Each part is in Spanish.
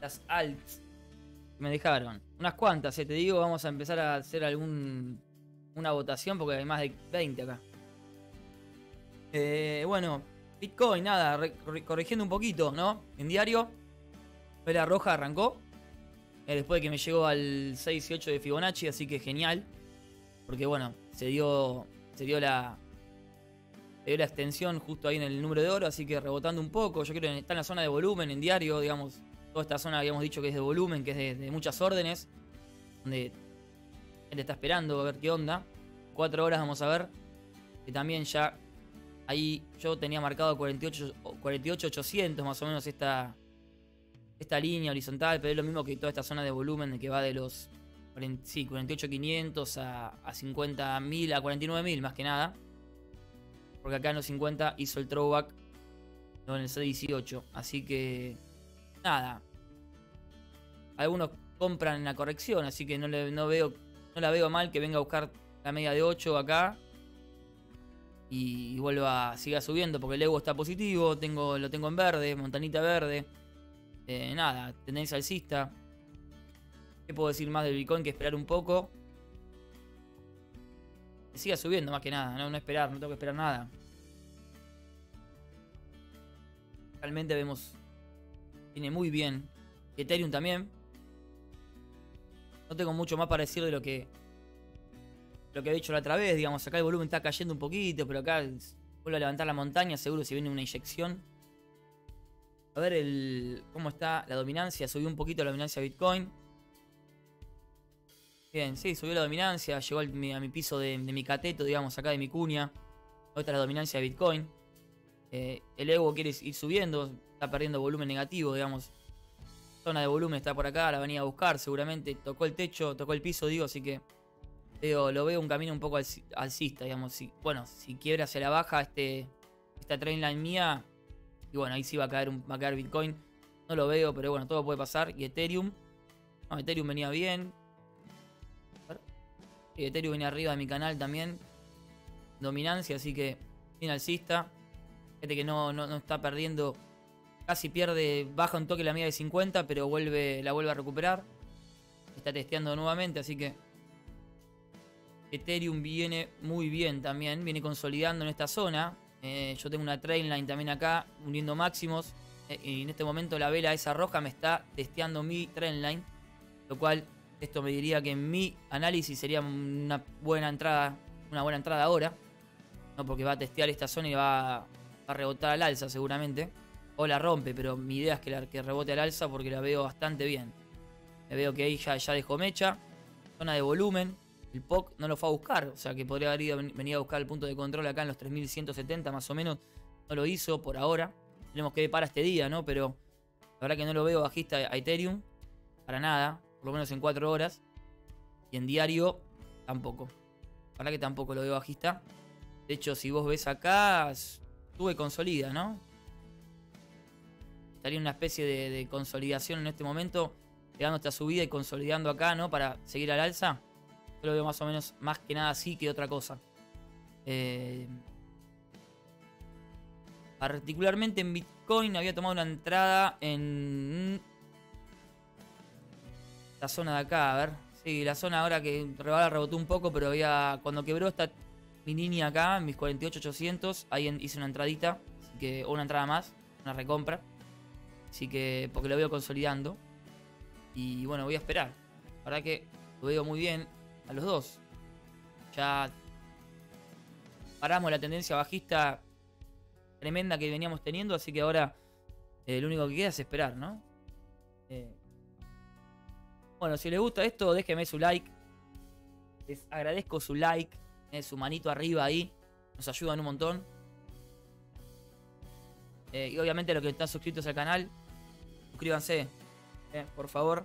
las alts que me dejaron. Unas cuantas, te digo, vamos a empezar a hacer una votación porque hay más de 20 acá. Bueno, Bitcoin, nada, corrigiendo un poquito, ¿no? En diario, vela roja arrancó. Después de que me llegó al 6 y 8 de Fibonacci, así que genial. Porque bueno, se dio la extensión justo ahí en el número de oro, así que rebotando un poco. Yo creo que está en la zona de volumen en diario, digamos. Toda esta zona habíamos dicho que es de volumen, que es de muchas órdenes. Donde él está esperando a ver qué onda. 4 horas vamos a ver. Que también ya ahí yo tenía marcado 48.800 más o menos esta línea horizontal, pero es lo mismo que toda esta zona de volumen que va de los 48.500 a 50.000, a 49.000 más que nada. Porque acá en los 50 hizo el throwback, no en el C18. Así que nada. Algunos compran en la corrección, así que no la veo mal que venga a buscar la media de 8 acá. Y siga subiendo porque el Evo está positivo. Lo tengo en verde, montanita verde. Nada, tendencia alcista. ¿Qué puedo decir más del Bitcoin que esperar un poco? Que siga subiendo más que nada, no esperar, no tengo que esperar nada. Realmente viene muy bien. Ethereum también. No tengo mucho más para decir de lo que he dicho la otra vez, digamos. Acá el volumen está cayendo un poquito, pero acá vuelve a levantar la montaña, seguro si viene una inyección. A ver cómo está la dominancia. Subió un poquito la dominancia de Bitcoin. Bien, sí, subió la dominancia. Llegó a mi piso de mi cateto, digamos, acá de mi cuña. Otra es la dominancia de Bitcoin. El Evo quiere ir subiendo. Está perdiendo volumen negativo, digamos. Zona de volumen está por acá. La venía a buscar seguramente. Tocó el techo, tocó el piso, digo. Así que lo veo un camino un poco alcista, digamos. Si quiebra hacia la baja esta trendline mía... Y bueno, ahí sí va a caer Bitcoin. No lo veo, pero bueno, todo puede pasar. Y Ethereum. No, Ethereum venía bien. Y Ethereum venía arriba de mi canal también. Dominancia, así que bien alcista. Gente que no está perdiendo. Casi baja un toque la media de 50, pero la vuelve a recuperar. Está testeando nuevamente, así que Ethereum viene muy bien también. Viene consolidando en esta zona. Yo tengo una trendline también acá, uniendo máximos. Y en este momento la vela esa roja me está testeando mi trendline. Lo cual, esto me diría que en mi análisis sería una buena entrada ahora. No, porque va a testear esta zona y va a rebotar al alza seguramente. O la rompe, pero mi idea es que rebote al alza porque la veo bastante bien. Me veo que ahí ya dejó mecha. Zona de volumen. El POC no lo fue a buscar, o sea que podría haber venido a buscar el punto de control acá en los 3170 más o menos. No lo hizo por ahora. Tenemos que ver para este día, ¿no? Pero la verdad que no lo veo bajista a Ethereum. Para nada, por lo menos en 4 horas. Y en diario, tampoco. La verdad que tampoco lo veo bajista. De hecho, si vos ves acá, tuve consolida, ¿no? Estaría en una especie de consolidación en este momento. Pegando esta subida y consolidando acá, ¿no? Para seguir al alza. Yo lo veo más o menos, más que nada así que otra cosa. Particularmente en Bitcoin había tomado una entrada en la zona de acá, a ver. Sí, la zona ahora que rebotó un poco, pero cuando quebró mi línea acá, mis 48.800, ahí hice una entradita, así que, o una entrada más, una recompra. Así que, porque lo veo consolidando. Y bueno, voy a esperar. La verdad que lo veo muy bien a los dos. Ya paramos la tendencia bajista tremenda que veníamos teniendo, así que ahora lo único que queda es esperar, ¿no? Bueno, si les gusta esto, déjenme su like. Les agradezco su like, su manito arriba ahí. Nos ayudan un montón. Y obviamente los que están suscritos al canal, suscríbanse, por favor.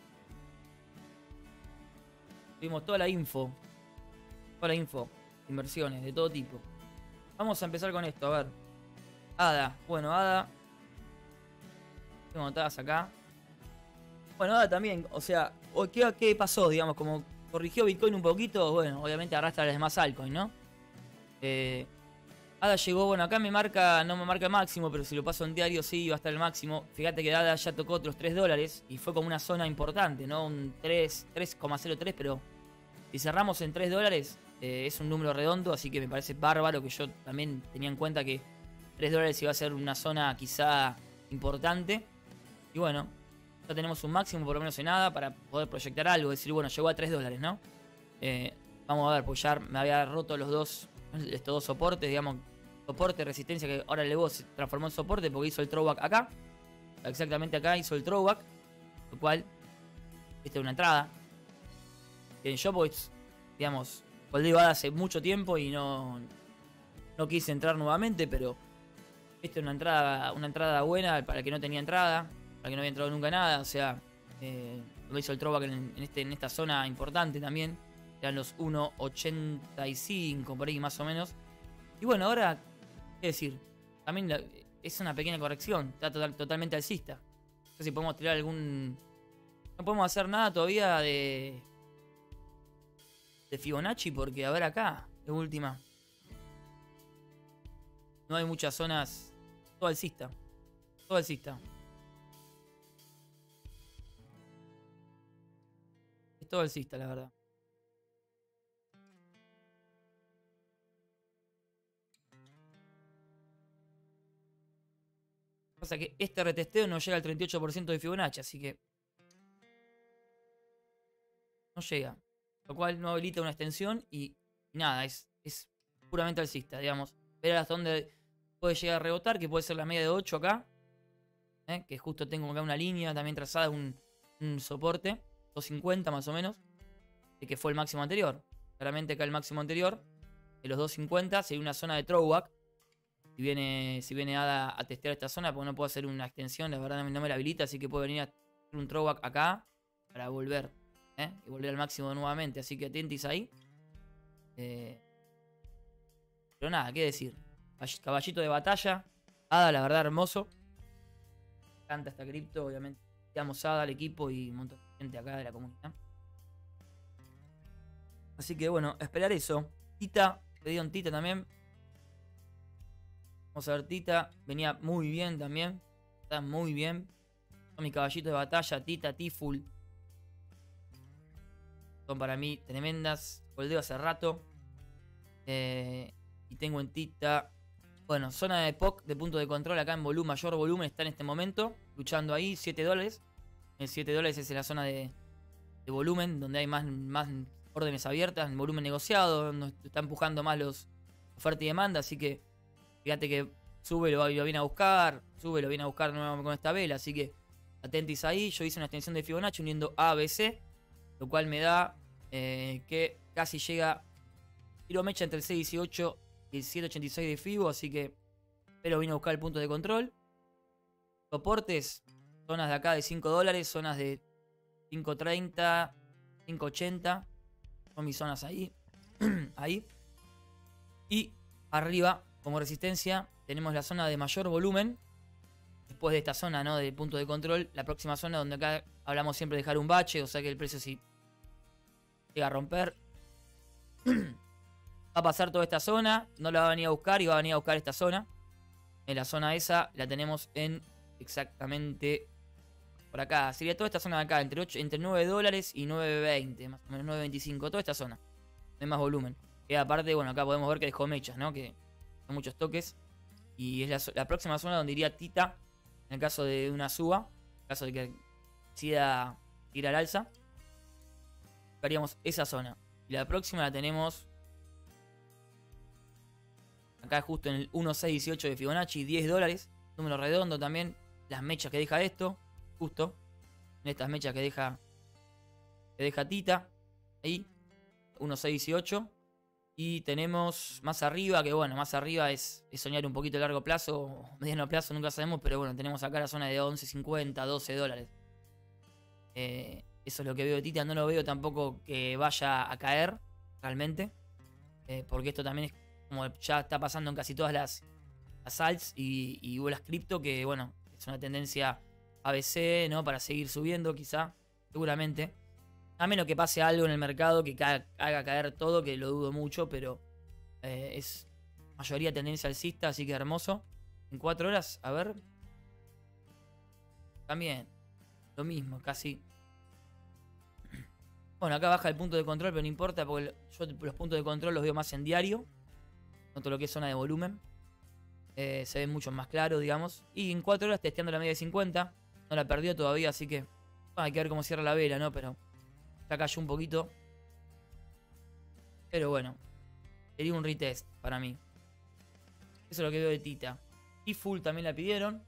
Tuvimos toda la info. Inversiones de todo tipo. Vamos a empezar con esto, a ver. ADA. Bueno, ADA. Tengo anotadas acá. Bueno, ADA también, o sea, ¿qué pasó? Digamos, como corrigió Bitcoin un poquito, bueno, obviamente arrastra las demás altcoins, ¿no? ADA llegó, bueno, acá me marca, no me marca el máximo, pero si lo paso en diario sí va a estar el máximo. Fíjate que ADA ya tocó otros $3 y fue como una zona importante, ¿no? Un 3,03, pero si cerramos en $3, es un número redondo, así que me parece bárbaro, que yo también tenía en cuenta que $3 iba a ser una zona quizá importante. Y bueno, ya tenemos un máximo por lo menos en ADA para poder proyectar algo, decir, bueno, llegó a $3, ¿no? Vamos a ver, pues ya me había roto estos dos soportes, digamos, soporte, resistencia, que ahora el Evo se transformó en soporte porque hizo el throwback acá. Exactamente acá hizo el throwback, lo cual, esta es una entrada. En Shopbox, digamos, holdeo ADA hace mucho tiempo y no quise entrar nuevamente, pero esta es una entrada buena para el que no tenía entrada, para el que no había entrado nunca nada, o sea, lo hizo el throwback en esta zona importante también. Eran los 1.85 por ahí más o menos. Y bueno, ahora, qué decir, también es una pequeña corrección, está totalmente alcista. No sé si podemos tirar algún... No podemos hacer nada todavía de Fibonacci porque, a ver acá, de última. No hay muchas zonas, todo alcista, todo alcista. Es todo alcista, la verdad. Pasa que este retesteo no llega al 38% de Fibonacci, así que no llega. Lo cual no habilita una extensión y nada, es puramente alcista, digamos. Ver hasta dónde puede llegar a rebotar, que puede ser la media de 8 acá. Que justo tengo acá una línea también trazada, un soporte, 250 más o menos, que fue el máximo anterior. Claramente acá el máximo anterior, de los 250, sería una zona de throwback. Si viene ADA a testear esta zona, porque no puedo hacer una extensión, la verdad no me la habilita, así que puedo venir a hacer un throwback acá para volver. Y volver al máximo nuevamente, así que atentis ahí. Pero nada, qué decir. Caballito de batalla. ADA, la verdad, hermoso. Me encanta esta cripto, obviamente. Damos ADA al equipo y un montón de gente acá de la comunidad. Así que bueno, esperar eso. Tita, pedido en Tita también. Vamos a ver, Tita. Venía muy bien también. Está muy bien. Son mis caballitos de batalla. Tita, Tiful. Son para mí tremendas. Holdeo hace rato. Y tengo en Tita. Bueno, zona de POC de punto de control acá en volumen. Mayor volumen está en este momento. Luchando ahí. $7. El $7 es la zona de volumen. Donde hay más órdenes abiertas. En volumen negociado. Donde está empujando más los oferta y demanda. Así que fíjate que sube, lo viene a buscar. Sube, lo viene a buscar nuevamente con esta vela. Así que atentis ahí. Yo hice una extensión de Fibonacci uniendo A, B, C. Lo cual me da que casi llega tiro mecha entre el 6.18 y el 7.86 de Fibo. Así que pero vine a buscar el punto de control. Soportes. Zonas de acá de $5. Zonas de 5.30. 5.80. Son mis zonas ahí. Ahí. Y arriba, como resistencia, tenemos la zona de mayor volumen. Después de esta zona, ¿no? Del punto de control. La próxima zona donde acá hablamos siempre de dejar un bache. O sea que el precio si llega a romper. Va a pasar toda esta zona. No la va a venir a buscar y va a venir a buscar esta zona. En la zona esa la tenemos en exactamente por acá. Sería toda esta zona de acá. Entre $9 y 9.20. Más o menos 9.25. Toda esta zona. No hay más volumen. Y aparte, bueno, acá podemos ver que dejó mechas, ¿no? Que son muchos toques. Y es la próxima zona donde iría Tita. En el caso de una suba. En el caso de que decida ir al alza. Buscaríamos esa zona. Y la próxima la tenemos acá justo en el 1.618 de Fibonacci. $10. Número redondo también. Las mechas que deja esto. Justo. En estas mechas que deja Tita. Ahí. 1.618. Y tenemos más arriba, que bueno, más arriba es soñar un poquito a largo plazo, o mediano plazo, nunca sabemos, pero bueno, tenemos acá la zona de 11.50, $12. Eso es lo que veo de Tita, no lo veo tampoco que vaya a caer, realmente, porque esto también es como ya está pasando en casi todas las alts y las cripto, que bueno, es una tendencia ABC, ¿no? Para seguir subiendo quizá, seguramente. A menos que pase algo en el mercado que haga caer todo, que lo dudo mucho, pero es Mayoría tendencia alcista, así que hermoso. En 4 horas, a ver. También, lo mismo, casi. Bueno, acá baja el punto de control, pero no importa porque yo los puntos de control los veo más en diario. Noto lo que es zona de volumen. Se ve mucho más claro, digamos. Y en 4 horas testeando la media de 50. No la perdió todavía, así que hay que ver cómo cierra la vela, ¿no? Pero ya cayó un poquito. Pero bueno, sería un retest para mí. Eso es lo que veo de Tita. Y full también la pidieron.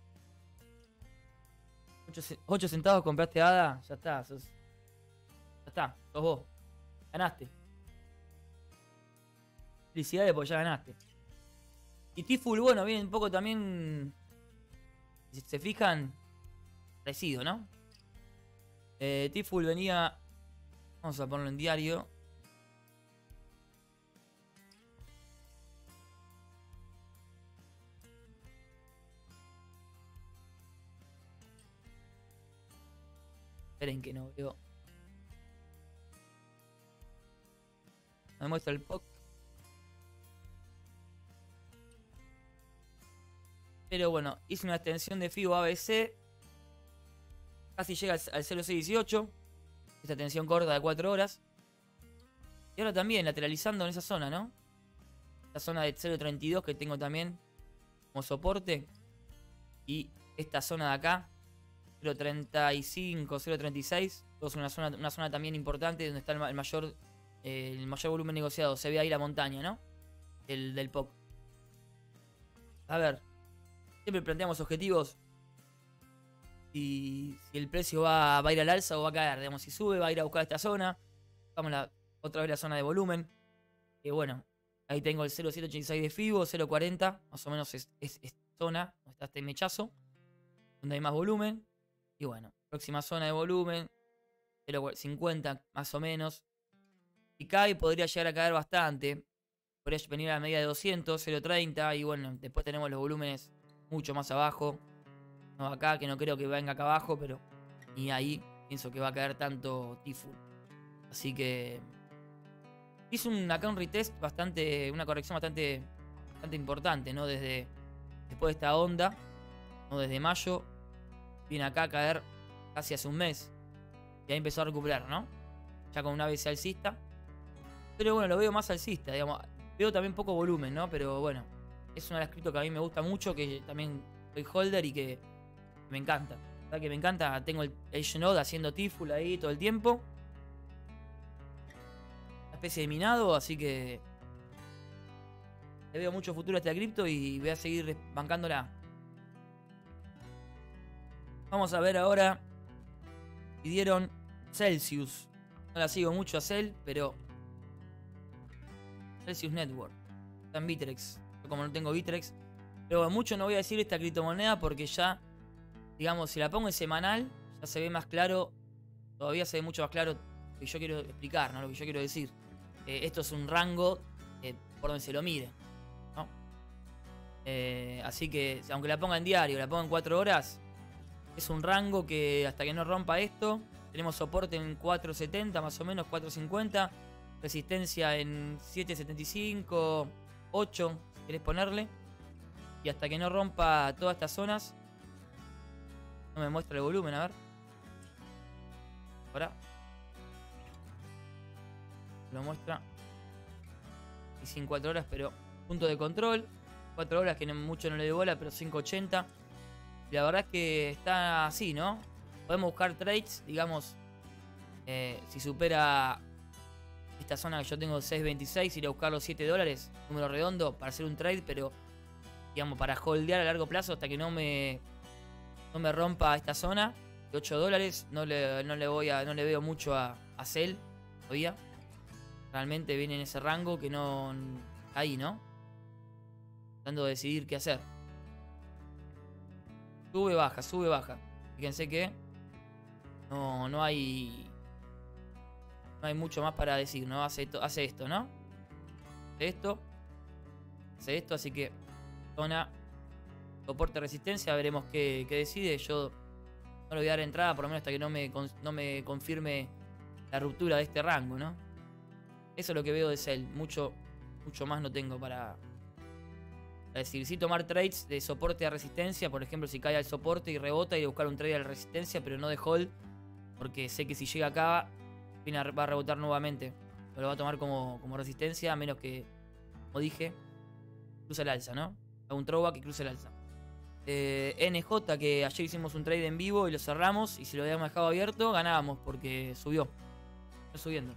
8 centavos compraste ADA. Ya está, ya está, sos vos. Ganaste. Felicidades porque ya ganaste. Y T-Full, bueno, viene un poco también. Si se fijan, parecido, ¿no? T-Full venía. Vamos a ponerlo en diario. Esperen que no veo. Me muestra el POC. Pero bueno, hice una extensión de FIBO ABC. Casi llega al 0,618. Esta tensión corta de 4 horas. Y ahora también lateralizando en esa zona, ¿no? La zona de 0,32 que tengo también como soporte. Y esta zona de acá, 0,35, 0,36. Es una zona también importante donde está el mayor volumen negociado. Se ve ahí la montaña, ¿no? Del POC. A ver. Siempre planteamos objetivos. Si el precio va a ir al alza o va a caer. Digamos, si sube, va a ir a buscar esta zona. Vamos otra vez la zona de volumen. Que bueno, ahí tengo el 0,786 de FIBO, 0,40. Más o menos es zona. Donde está este mechazo. Donde hay más volumen. Y bueno, próxima zona de volumen. 0,50 más o menos. Si cae, podría llegar a caer bastante. Podría venir a la media de 200, 0,30. Y bueno, después tenemos los volúmenes mucho más abajo. No acá, que no creo que venga acá abajo, pero ni ahí pienso que va a caer tanto T-Full. Así que hice acá un retest bastante, una corrección bastante importante, ¿no? Después de esta onda, ¿no? Desde mayo, viene acá a caer casi hace un mes. Y ahí empezó a recuperar, ¿no? Ya con una ABC alcista. Pero bueno, lo veo más alcista, digamos. Veo también poco volumen, ¿no? Pero bueno, es una de las cripto que a mí me gusta mucho, que también soy holder y que me encanta. La verdad que me encanta. Tengo el Node haciendo T-Full ahí todo el tiempo. Una especie de minado, así que le veo mucho futuro a esta cripto y voy a seguir bancándola. Vamos a ver ahora. Pidieron Celsius. No la sigo mucho a Cell, pero Celsius Network. Está en Bitrex. Yo como no tengo Bitrex. Pero bueno, mucho no voy a decir esta criptomoneda porque ya, digamos, si la pongo en semanal, ya se ve más claro. Todavía se ve mucho más claro lo que yo quiero explicar, ¿no? Lo que yo quiero decir. Esto es un rango por donde se lo mire, ¿no? Así que, aunque la ponga en diario, la ponga en 4 horas, es un rango que hasta que no rompa esto, tenemos soporte en 4.70, más o menos 4.50. Resistencia en 7.75, 8, si querés ponerle. Y hasta que no rompa todas estas zonas. No me muestra el volumen, a ver. Ahora. Lo muestra. Y sin 4 horas, pero punto de control. 4 horas que mucho no le doy bola, pero 5.80. Y la verdad es que está así, ¿no? Podemos buscar trades, digamos. Si supera esta zona que yo tengo 6.26, ir a buscar los $7, número redondo, para hacer un trade, pero digamos, para holdear a largo plazo hasta que no me rompa esta zona de $8. No le veo mucho a Cell todavía. Realmente viene en ese rango que no. Ahí, ¿no? Tratando de decidir qué hacer. Sube, baja, sube, baja. Fíjense que no hay mucho más para decir, ¿no? Hace esto, ¿no? Hace esto, así que zona, soporte, resistencia, veremos qué decide. Yo no le voy a dar entrada, por lo menos hasta que no me confirme la ruptura de este rango, ¿no? Eso es lo que veo de Cell. Mucho más no tengo para Es decir, sí tomar trades de soporte a resistencia, por ejemplo, si cae al soporte y rebota, y buscar un trade a la resistencia, pero no de hold, porque sé que si llega acá va a rebotar nuevamente. Lo va a tomar como resistencia, a menos que, como dije, cruce el alza, ¿no? Hago un throwback que cruce el alza. NJ, que ayer hicimos un trade en vivo y lo cerramos, y si lo habíamos dejado abierto, ganábamos porque subió. Está subiendo.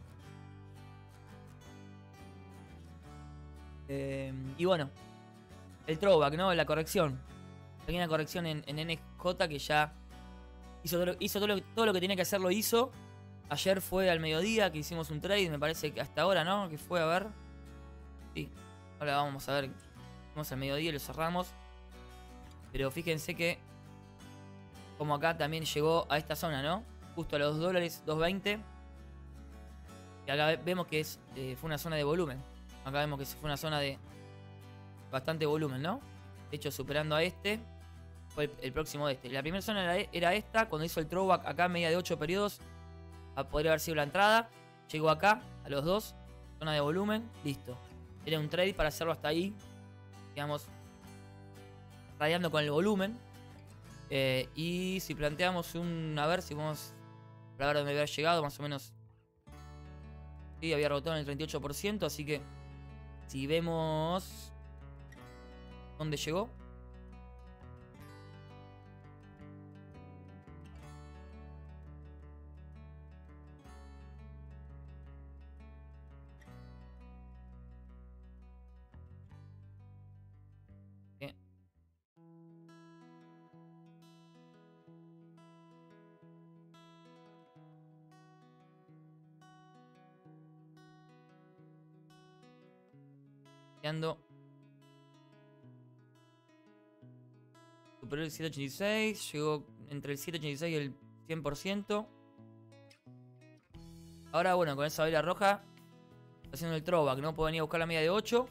Y bueno, el throwback, ¿no? La corrección. Pequeña corrección en NJ que ya hizo todo lo que tenía que hacer, lo hizo. Ayer fue al mediodía que hicimos un trade, me parece que hasta ahora, ¿no? Que fue, a ver. Sí, ahora vamos a ver. Fuimos al mediodía y lo cerramos. Pero fíjense que, como acá también llegó a esta zona, ¿no? Justo a los $2, 2.20. Y acá vemos que fue una zona de volumen. Acá vemos que fue una zona de bastante volumen, ¿no? De hecho, superando a este, fue el próximo de este. La primera zona era esta, cuando hizo el throwback acá, media de 8 periodos. Podría haber sido la entrada. Llegó acá, a los 2. Zona de volumen, listo. Era un trade para hacerlo hasta ahí. Digamos, radiando con el volumen. Y si planteamos a ver si vamos a ver dónde había llegado, más o menos. Sí, había rebotado en el 38%, así que si vemos dónde llegó. Superó el 786, llegó entre el 786 y el 100%. Ahora, bueno, con esa vela roja, está haciendo el throwback, ¿no? Puedo venir a buscar la media de 8.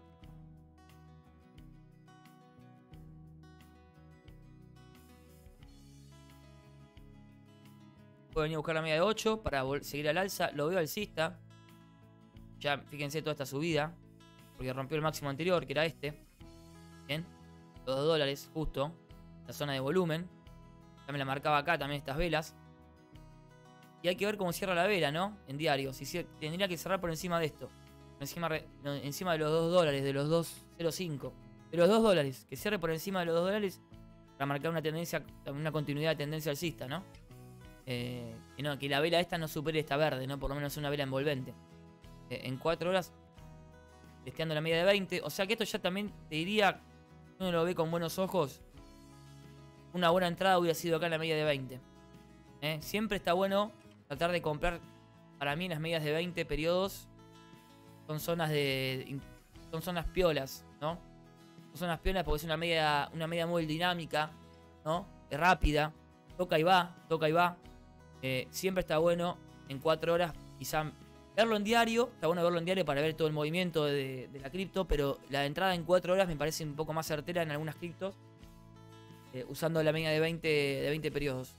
Puedo venir a buscar la media de 8 para seguir al alza. Lo veo alcista. Ya, fíjense toda esta subida. Porque rompió el máximo anterior, que era este. Bien. Los $2, justo. La zona de volumen. Ya me la marcaba acá también estas velas. Y hay que ver cómo cierra la vela, ¿no? En diario. Tendría que cerrar por encima de esto. Encima de los $2, de los 2.05. De los $2. Que cierre por encima de los $2 para marcar una tendencia, una continuidad de tendencia alcista, ¿no? Que la vela esta no supere esta verde, ¿no? Por lo menos una vela envolvente. En 4 horas, testeando la media de 20. O sea que esto ya también te diría, uno lo ve con buenos ojos. Una buena entrada hubiera sido acá en la media de 20. Siempre está bueno tratar de comprar. Para mí, en las medias de 20 periodos son zonas piolas, ¿no? Son zonas piolas porque es una media muy dinámica, ¿no? Rápida. Toca y va, toca y va. Siempre está bueno en 4 horas, quizá verlo en diario. Está bueno verlo en diario para ver todo el movimiento de la cripto, pero la entrada en 4 horas me parece un poco más certera en algunas criptos, usando la media de 20 periodos.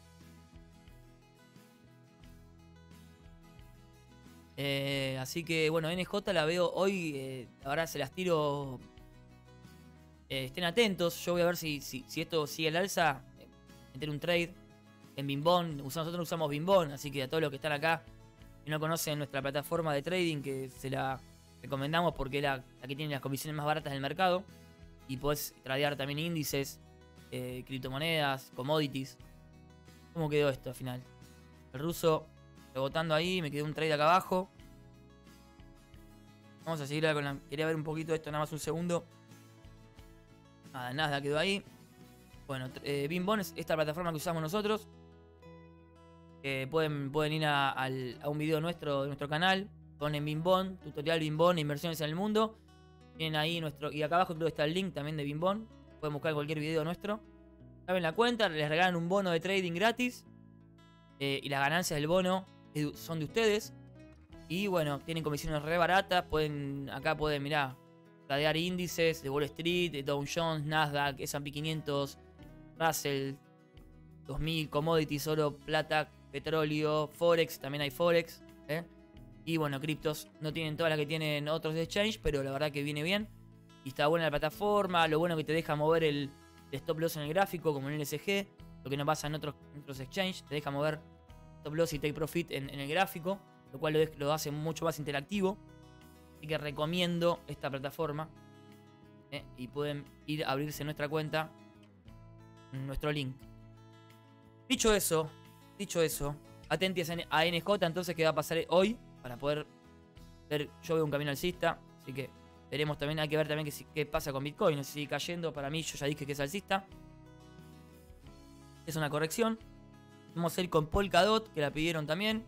Así que bueno, NJ la veo hoy. Ahora se las tiro. Estén atentos. Yo voy a ver si esto sigue al alza. Meter un trade en Binbon. Nosotros usamos Binbon, así que a todos los que están acá y no conocen nuestra plataforma de trading, que se la recomendamos porque es la que tiene las comisiones más baratas del mercado. Y podés tradear también índices, criptomonedas, commodities. ¿Cómo quedó esto al final? El ruso rebotando ahí, me quedó un trade acá abajo. Vamos a seguir con quería ver un poquito esto, nada más un segundo. Nada, quedó ahí. Bueno, Binbon es esta plataforma que usamos nosotros. Pueden ir a un video de nuestro canal. Ponen Binbon, tutorial Binbon, inversiones en el mundo. Tienen ahí y acá abajo creo que está el link también de Binbon. Pueden buscar cualquier video nuestro. Saben la cuenta, les regalan un bono de trading gratis. Y las ganancias del bono son de ustedes. Y bueno, tienen comisiones re baratas. Acá pueden, mirá, tradear índices de Wall Street, de Dow Jones, Nasdaq, S&P 500, Russell 2000, commodities, oro, plata, petróleo, Forex, también hay Forex. Y bueno, criptos no tienen todas las que tienen otros de exchange, pero la verdad que viene bien. Y está buena la plataforma, lo bueno que te deja mover el stop loss en el gráfico, como en el LSG, lo que no pasa en otros exchanges, te deja mover stop loss y take profit en el gráfico, lo cual lo hace mucho más interactivo. Así que recomiendo esta plataforma. Y pueden ir a abrirse nuestra cuenta en nuestro link. Dicho eso, atentos a NJ entonces qué va a pasar hoy para poder ver. Yo veo un camino alcista, así que veremos también. Hay que ver también qué pasa con Bitcoin. No sé si sigue cayendo. Para mí, yo ya dije que es alcista. Es una corrección. Vamos a ir con Polkadot, que la pidieron también.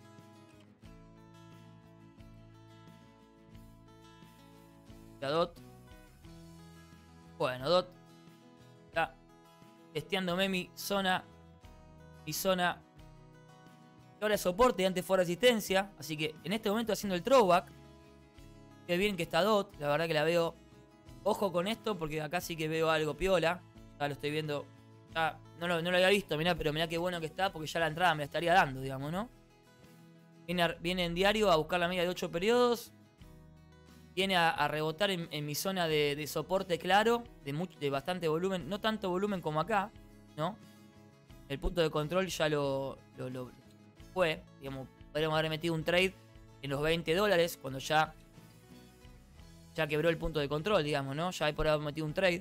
Polkadot. Bueno, DOT está testeándome mi zona. Mi zona. Ahora es soporte y antes fue resistencia. Así que en este momento haciendo el throwback. Qué bien que está DOT. La verdad que la veo. Ojo con esto porque acá sí que veo algo piola. Ya lo estoy viendo. Ya no lo había visto, mirá, pero mirá qué bueno que está porque ya la entrada me la estaría dando, digamos, ¿no? Viene en diario a buscar la media de 8 periodos. Viene a rebotar en mi zona de soporte claro. De bastante volumen. No tanto volumen como acá, ¿no? El punto de control ya lo fue. Digamos, podríamos haber metido un trade en los $20 cuando ya quebró el punto de control, digamos, ¿no? Ya hay por haber metido un trade.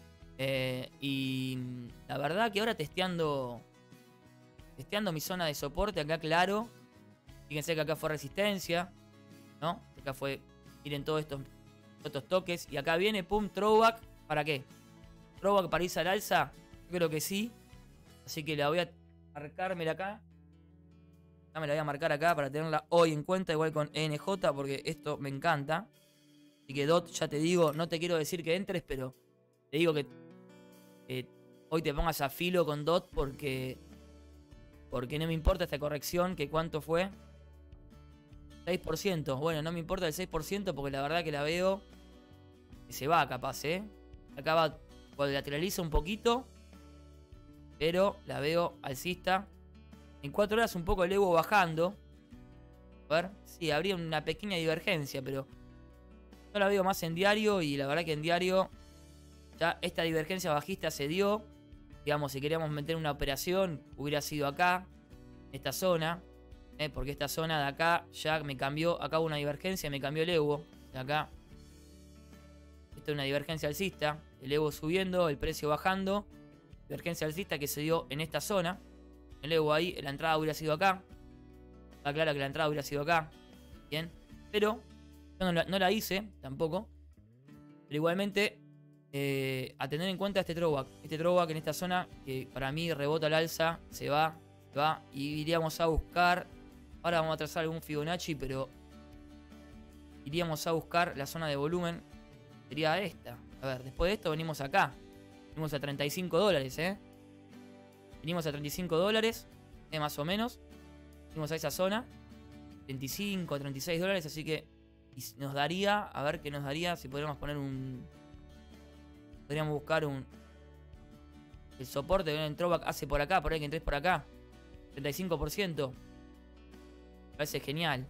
Y la verdad que ahora testeando mi zona de soporte acá claro. Fíjense que acá fue resistencia, ¿no? Acá fue, miren todos estos toques. Y acá viene, pum, throwback. ¿Para qué? ¿Throwback para irse al alza? Yo creo que sí. Así que la voy a marcármela acá. Ya me la voy a marcar acá para tenerla hoy en cuenta. Igual con ENJ porque esto me encanta. Así que DOT, ya te digo, no te quiero decir que entres, pero te digo que hoy te pongas a filo con DOT porque no me importa esta corrección, que cuánto fue. 6%. Bueno, no me importa el 6% porque la verdad que la veo que se va capaz, Acá va, lateraliza un poquito, pero la veo alcista. En 4 horas un poco el Evo bajando. A ver, sí, habría una pequeña divergencia, pero yo la veo más en diario y la verdad que en diario ya esta divergencia bajista se dio. Digamos, si queríamos meter una operación, hubiera sido acá, en esta zona. Porque esta zona de acá ya me cambió. Acá hubo una divergencia, me cambió el Evo. De acá. Esta es una divergencia alcista. El Evo subiendo, el precio bajando. Divergencia alcista que se dio en esta zona. El Evo ahí, la entrada hubiera sido acá. Está claro que la entrada hubiera sido acá. Bien. Pero yo no la hice tampoco. Pero igualmente, a tener en cuenta este throwback. Este throwback en esta zona que para mí rebota al alza. Se va. Y iríamos a buscar. Ahora vamos a trazar algún Fibonacci, pero iríamos a buscar la zona de volumen. Sería esta. A ver, después de esto venimos acá. Venimos a $35, Venimos a $35, más o menos. Venimos a esa zona. 35, $36, así que nos daría, a ver qué nos daría si podríamos poner podríamos buscar el soporte que el throwback hace por acá, por ahí que entres por acá. 35%. Parece genial.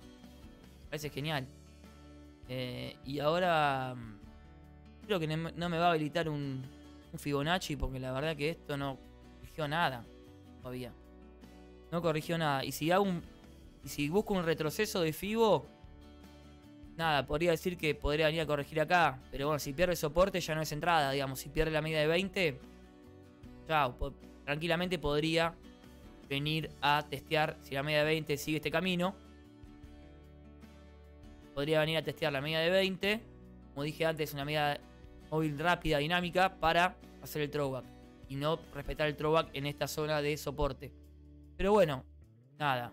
Y ahora creo que no me va a habilitar un Fibonacci porque la verdad que esto no corrigió nada todavía. No corrigió nada. Y si busco un retroceso de Fibo, nada, podría decir que podría venir a corregir acá. Pero bueno, si pierde soporte ya no es entrada, digamos. Si pierde la media de 20, chao. Tranquilamente podría venir a testear si la media de 20 sigue este camino. Podría venir a testear la media de 20. Como dije antes, una media móvil rápida, dinámica, para hacer el throwback. Y no respetar el throwback en esta zona de soporte. Pero bueno, nada.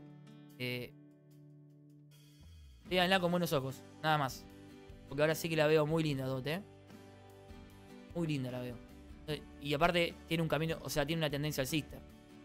Véanla con buenos ojos, nada más. Porque ahora sí que la veo muy linda, DOT, Muy linda la veo. Y aparte tiene un camino, o sea, tiene una tendencia alcista.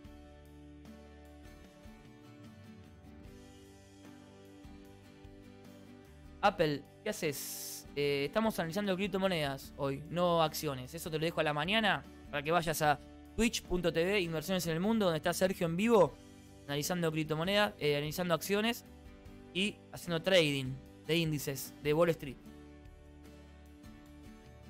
Apple, ¿qué haces? Estamos analizando criptomonedas hoy, no acciones. Eso te lo dejo a la mañana para que vayas a twitch.tv, Inversiones en el Mundo, donde está Sergio en vivo, analizando criptomonedas, analizando acciones y haciendo trading de índices de Wall Street.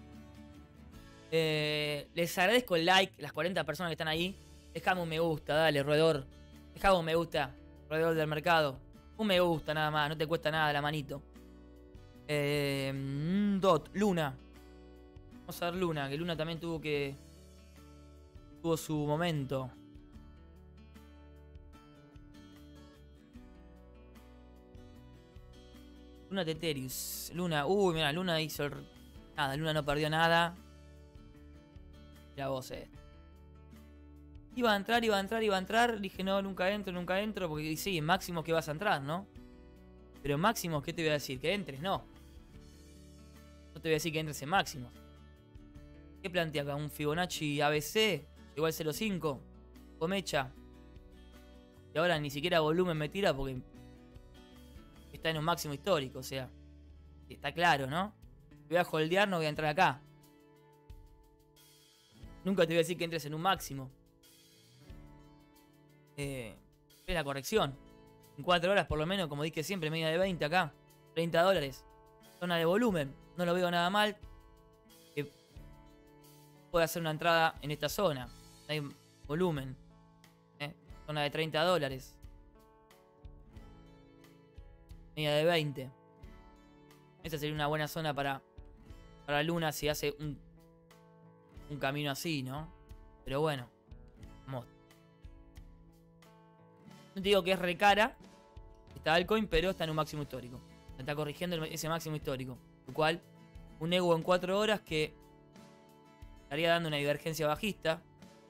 Les agradezco el like, las 40 personas que están ahí. Dejame un me gusta, dale, roedor. Dejame un me gusta, roedor del mercado. Un me gusta nada más, no te cuesta nada la manito. Dot, Luna. Vamos a ver Luna, que Luna también tuvo su momento. Luna Teterius. Luna, mira, Luna hizo nada, Luna no perdió nada. Mira vos, Iba a entrar. Dije, no, nunca entro. Porque sí, máximo que vas a entrar, ¿no? Pero máximo, ¿qué te voy a decir? Que entres, no. No te voy a decir que entres en máximos. ¿Qué plantea acá? ¿Un Fibonacci ABC? Igual 0.5. Comecha. Y ahora ni siquiera volumen me tira porque está en un máximo histórico. O sea, está claro, ¿no? Voy a holdear, no voy a entrar acá. Nunca te voy a decir que entres en un máximo. Es la corrección. En 4 horas por lo menos, como dije siempre, media de 20 acá. $30. Zona de volumen. No lo veo nada mal. Puede hacer una entrada en esta zona. Hay volumen. Zona de $30. Media de 20. Esa sería una buena zona para Luna si hace un camino así, ¿no? Pero bueno. Vamos. No te digo que es re cara esta altcoin, pero está en un máximo histórico. Se está corrigiendo ese máximo histórico. Lo cual, un ego en 4 horas que estaría dando una divergencia bajista.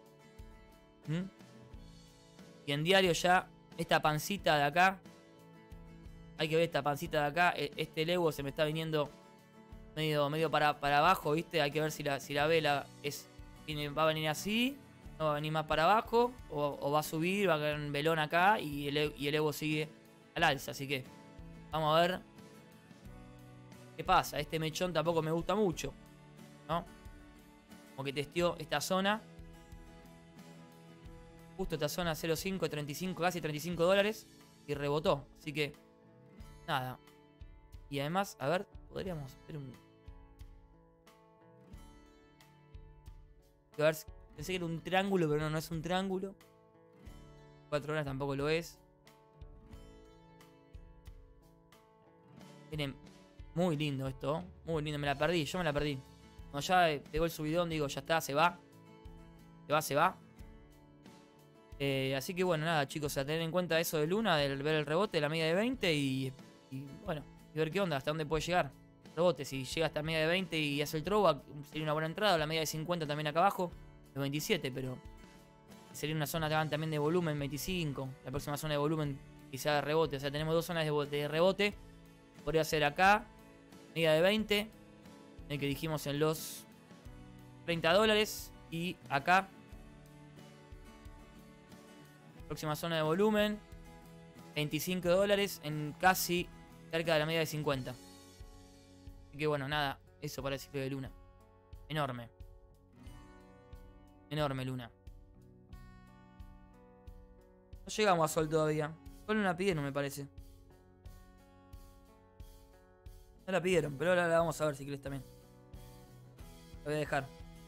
Y en diario ya, esta pancita de acá. Hay que ver esta pancita de acá. Este Lego se me está viniendo medio para abajo, ¿viste? Hay que ver si la vela va a venir así. No va a venir más para abajo. O va a subir, va a caer un velón acá. Y el Evo sigue al alza. Así que vamos a ver qué pasa. Este mechón tampoco me gusta mucho, ¿no? Como que testeó esta zona. Justo esta zona 0.5, 35, casi $35. Y rebotó. Así que nada. Y además, a ver, podríamos ver a ver, pensé que era un triángulo, pero no es un triángulo. 4 horas tampoco lo es. Miren, muy lindo esto. Muy lindo, yo me la perdí. Cuando ya pegó el subidón, digo, ya está, se va. Se va. Así que bueno, nada, chicos, a tener en cuenta eso de Luna, del ver el rebote, la media de 20 y bueno, y ver qué onda, hasta dónde puede llegar. Rebote, si llega hasta la media de 20 y hace el throwback, sería una buena entrada. La media de 50 también acá abajo, de 27, pero sería una zona también de volumen, 25. La próxima zona de volumen quizá de rebote. O sea, tenemos 2 zonas de rebote. Podría ser acá, media de 20, el que dijimos en los $30. Y acá, próxima zona de volumen, $25 en casi cerca de la media de 50. Así que bueno, nada, eso para el ciclo de Luna. Enorme. Enorme Luna. No llegamos a Sol todavía. Sol no la pidieron, me parece. No la pidieron, pero ahora la vamos a ver si querés también. La voy a dejar.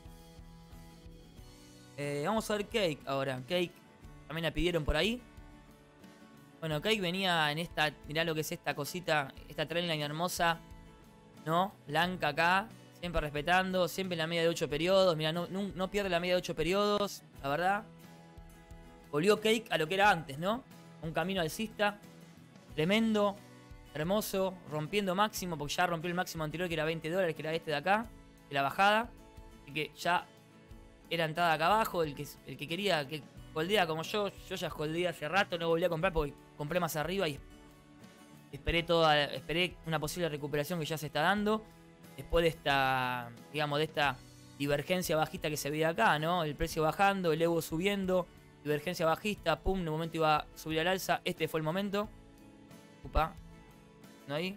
Vamos a ver Cake ahora. Cake también la pidieron por ahí. Bueno, Cake venía en esta. Mirá lo que es esta cosita. Esta trendline hermosa, ¿no? Blanca acá. Siempre respetando. Siempre en la media de 8 periodos. Mirá, no pierde la media de 8 periodos. La verdad. Volvió Cake a lo que era antes, ¿no? Un camino alcista. Tremendo. Hermoso. Rompiendo máximo. Porque ya rompió el máximo anterior, que era $20, que era este de acá. De la bajada. Así que ya era entrada acá abajo. El que quería que holdea como yo ya holdea hace rato. No volví a comprar porque compré más arriba y esperé una posible recuperación que ya se está dando. Después de esta, digamos, de esta divergencia bajista que se veía acá, ¿no? El precio bajando, el Evo subiendo, divergencia bajista, pum, en un momento iba a subir al alza. Este fue el momento. Upa. ¿No ahí?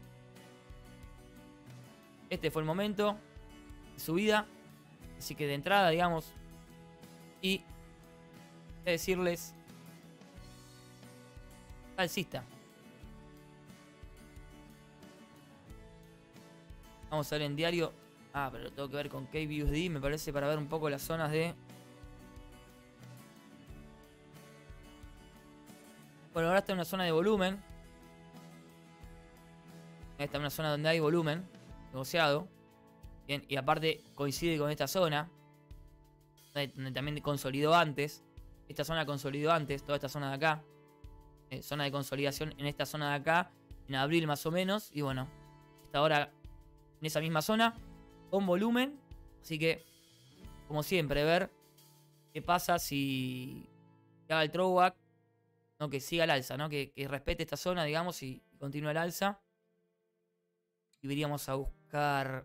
Este fue el momento de subida. Así que de entrada, digamos. Y decirles, alcista. Vamos a ver en diario Ah, pero lo tengo que ver con KBUSD, me parece, para ver un poco las zonas de... Bueno, ahora está en una zona de volumen. Esta es una zona donde hay volumen negociado. Bien, y aparte coincide con esta zona, donde también consolidó antes. Esta zona consolidó antes, toda esta zona de acá. Zona de consolidación en esta zona de acá, en abril más o menos. Y bueno, está ahora en esa misma zona, con volumen. Así que, como siempre, ver qué pasa si haga el throwback. No, que siga al alza, ¿no? Que respete esta zona, digamos, y continúe al alza. Y iríamos a buscar...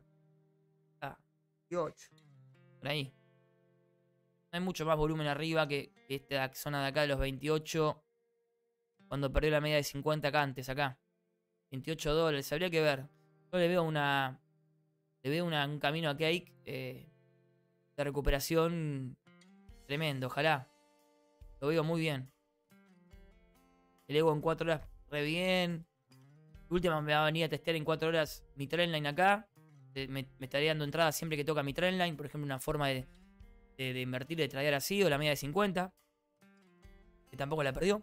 18. Por ahí. No hay mucho más volumen arriba que esta zona de acá de los 28. Cuando perdió la media de 50 acá antes, acá. $28. Habría que ver. Yo le veo una... un camino a Cake de recuperación tremendo, ojalá. Lo veo muy bien. El Evo en 4 horas re bien. Última me va a venir a testear en 4 horas mi trendline acá. Me estaría dando entrada siempre que toca mi trendline. Por ejemplo, una forma de invertir, de tradear así, o la media de 50. Que tampoco la perdió.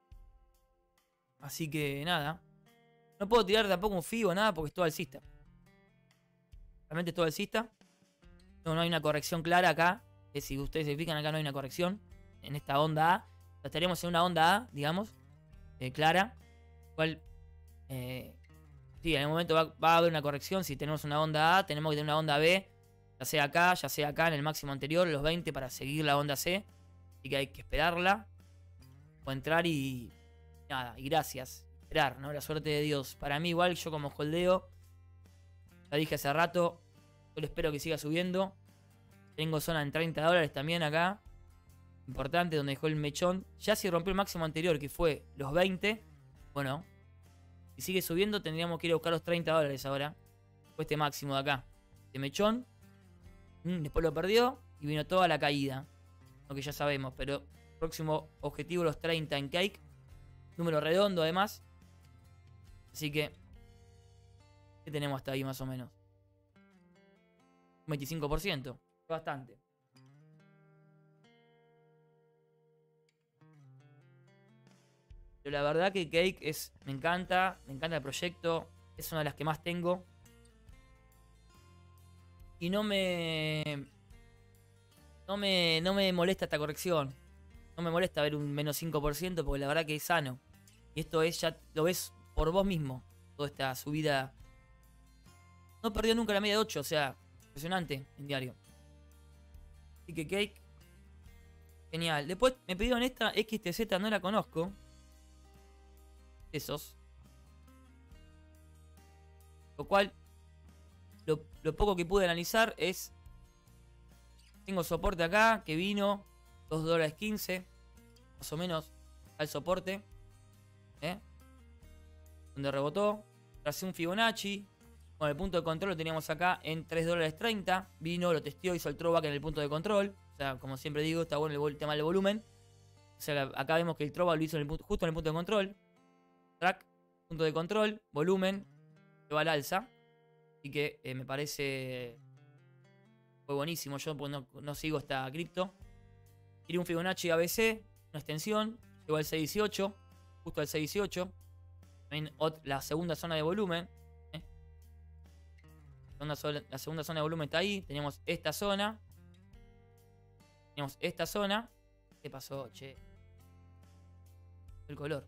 Así que nada. No puedo tirar tampoco un FIBO, nada, porque es todo alcista. Realmente es todo alcista. No hay una corrección clara acá. Que si ustedes se fijan, acá no hay una corrección. En esta onda A. Estaríamos en una onda A, digamos. Clara. Cual, sí, en el momento va a haber una corrección. Si tenemos una onda A, tenemos que tener una onda B. Ya sea acá en el máximo anterior, los 20, para seguir la onda C. Así que hay que esperarla. O entrar y... nada, y gracias. Esperar, ¿no? La suerte de Dios. Para mí igual, yo como holdeo, ya dije hace rato, yo espero que siga subiendo. Tengo zona en $30 también acá. Importante, donde dejó el mechón. Ya si rompió el máximo anterior, que fue los 20. Bueno, si sigue subiendo, tendríamos que ir a buscar los $30 ahora. Fue este máximo de acá. De mechón. Después lo perdió y vino toda la caída. Lo que ya sabemos, pero próximo objetivo los 30 en Cake. Número redondo además. Así que, ¿qué tenemos hasta ahí más o menos? Un 25%. Bastante. Pero la verdad que Cake es... me encanta el proyecto. Es una de las que más tengo. Y no me molesta esta corrección. No me molesta ver un menos 5%, porque la verdad que es sano. Y esto es, ya lo ves por vos mismo. Toda esta subida. No perdió nunca la media de 8, o sea, impresionante en diario. Así que Cake, genial. Después me pidieron esta XTZ, no la conozco. Esos. Lo cual, lo poco que pude analizar es... tengo soporte acá, que vino $2.15. Más o menos al soporte. Donde rebotó. Tracé un Fibonacci. Con el punto de control lo teníamos acá en $3.30. Vino, lo testeó, hizo el throwback en el punto de control. O sea, como siempre digo, está bueno el tema del volumen. O sea, acá vemos que el throwback lo hizo justo en el punto de control. Track, punto de control, volumen, que va al alza. Así que me parece... fue buenísimo. Yo pues, no sigo esta cripto. Tiré un Fibonacci ABC, una extensión. Llegó al 6.18, justo al 6.18. También la segunda zona de volumen. La segunda zona de volumen está ahí. Teníamos esta zona. ¿Qué pasó, che? El color.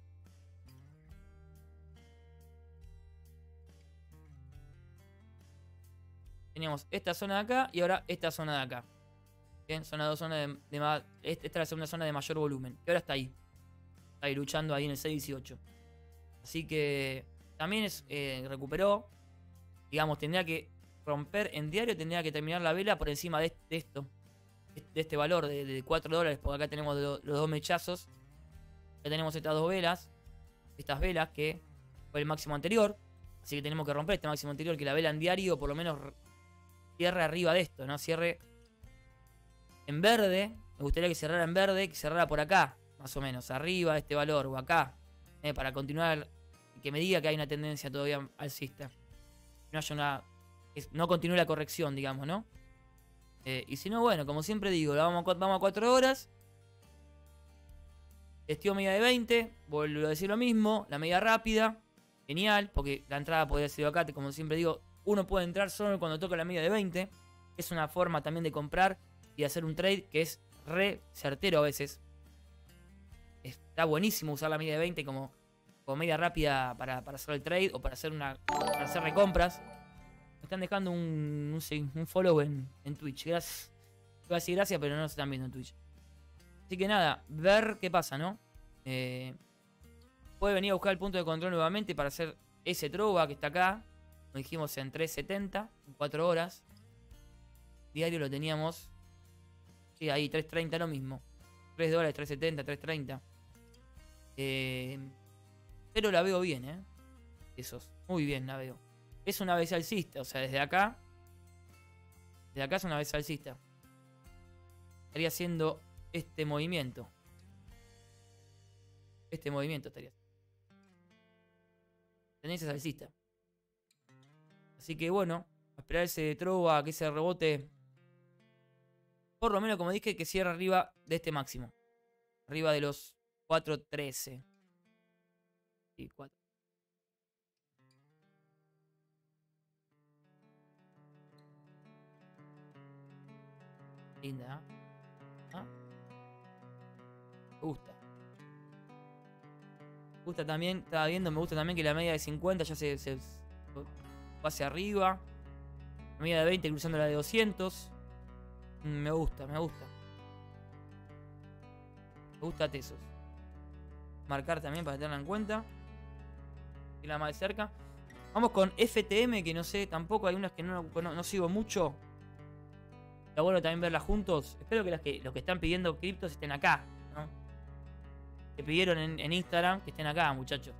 Teníamos esta zona de acá y ahora esta zona de acá. Bien, son las dos zonas de más. Esta es la segunda zona de mayor volumen. Y ahora está ahí. Está ahí luchando ahí en el 6.18. Así que también recuperó. Digamos, tendría que romper en diario. Tendría que terminar la vela por encima de esto. De este valor de $4. Porque acá tenemos los dos mechazos. Ya tenemos estas dos velas. Estas velas que fue el máximo anterior. Así que tenemos que romper este máximo anterior. Que la vela en diario por lo menos cierre arriba de esto, ¿no? Cierre en verde. Me gustaría que cerrara en verde. Que cerrara por acá, más o menos. Arriba de este valor o acá. Para continuar. Y que me diga que hay una tendencia todavía alcista. No haya no continúe la corrección, digamos, ¿no? Y si no, bueno, como siempre digo, vamos a 4 horas. Testeo media de 20, vuelvo a decir lo mismo, la media rápida, genial, porque la entrada podría ser acá, como siempre digo, uno puede entrar solo cuando toca la media de 20. Es una forma también de comprar y hacer un trade que es re certero a veces. Está buenísimo usar la media de 20 como media rápida para hacer el trade o para hacer recompras. Me están dejando un follow en Twitch. Gracias. Iba a decir gracias, pero no se están viendo en Twitch. Así que nada, ver qué pasa, ¿no? Puede venir a buscar el punto de control nuevamente para hacer ese trova que está acá. Lo dijimos en 3.70, en 4 horas. Diario lo teníamos. Sí, ahí 3.30 lo mismo. $3, 3.70, 3.30. Pero la veo bien, ¿eh? Muy bien la veo. Es una vez alcista, o sea, desde acá. Desde acá es una vez alcista. Estaría haciendo este movimiento. Este movimiento estaría haciendo. Tendencia alcista. Así que bueno, a esperar ese trova, que ese rebote. Por lo menos, como dije, que cierre arriba de este máximo. Arriba de los 4.13. Sí, 4. Linda, ¿eh? ¿Ah? Me gusta. Me gusta también, estaba viendo, me gusta también que la media de 50 ya se va hacia arriba. La media de 20 cruzando la de 200. Me gusta, me gusta. Me gusta Tesos. Marcar también para tenerla en cuenta. Y la más de cerca. Vamos con FTM, que no sé, tampoco hay unas que no sigo mucho. Está bueno también verlas juntos. Espero que los que están pidiendo criptos estén acá, ¿no? Que pidieron en Instagram que estén acá, muchachos.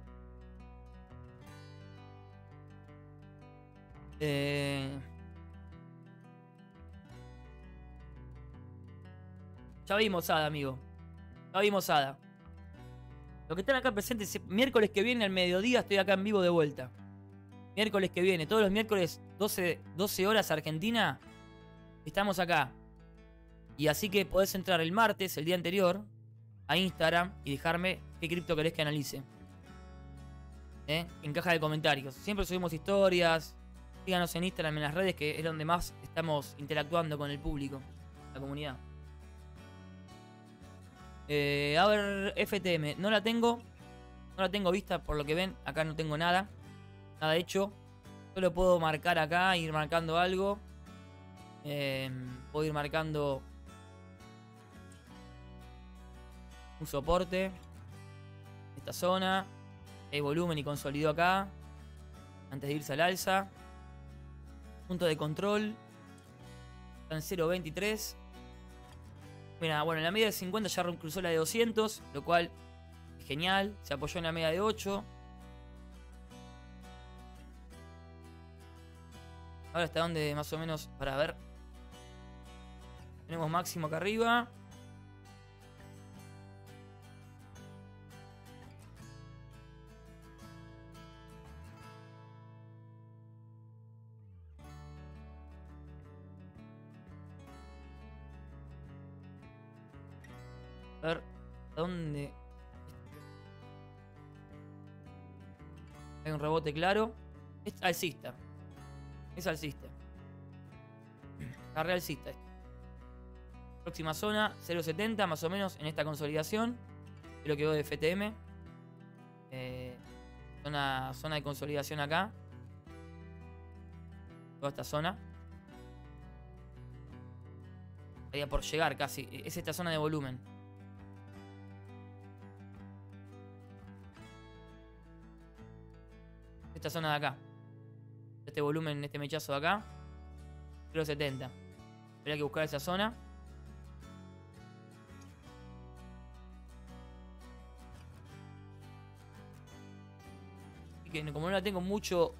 Ya vimos ADA, amigo. Ya vimos ADA. Los que están acá presentes, miércoles que viene al mediodía estoy acá en vivo de vuelta. Miércoles que viene, todos los miércoles, 12 horas Argentina, estamos acá. Y así que podés entrar el martes, el día anterior, a Instagram y dejarme qué cripto querés que analice. En caja de comentarios. Siempre subimos historias. Síganos en Instagram, en las redes, que es donde más estamos interactuando con el público, la comunidad. A ver, FTM, no la tengo vista por lo que ven. Acá no tengo nada hecho. Solo puedo marcar acá, ir marcando algo. Puedo ir marcando un soporte. Esta zona. Hay volumen y consolidó acá. Antes de irse al alza. Punto de control. Está en 0.23. Mira, bueno, en la media de 50 ya cruzó la de 200, lo cual es genial. Se apoyó en la media de 8. Ahora hasta donde más o menos, para ver. Tenemos máximo acá arriba. A ver, ¿dónde? Hay un rebote claro. Es alcista. Es alcista. La realcista. Próxima zona, 0.70 más o menos en esta consolidación. Es lo que veo de FTM. Zona de consolidación acá. Toda esta zona. Estaría por llegar casi. Es esta zona de volumen. Esta zona de acá. Este volumen, este mechazo de acá. 0.70. Habría que buscar esa zona. Y que como no la tengo mucho,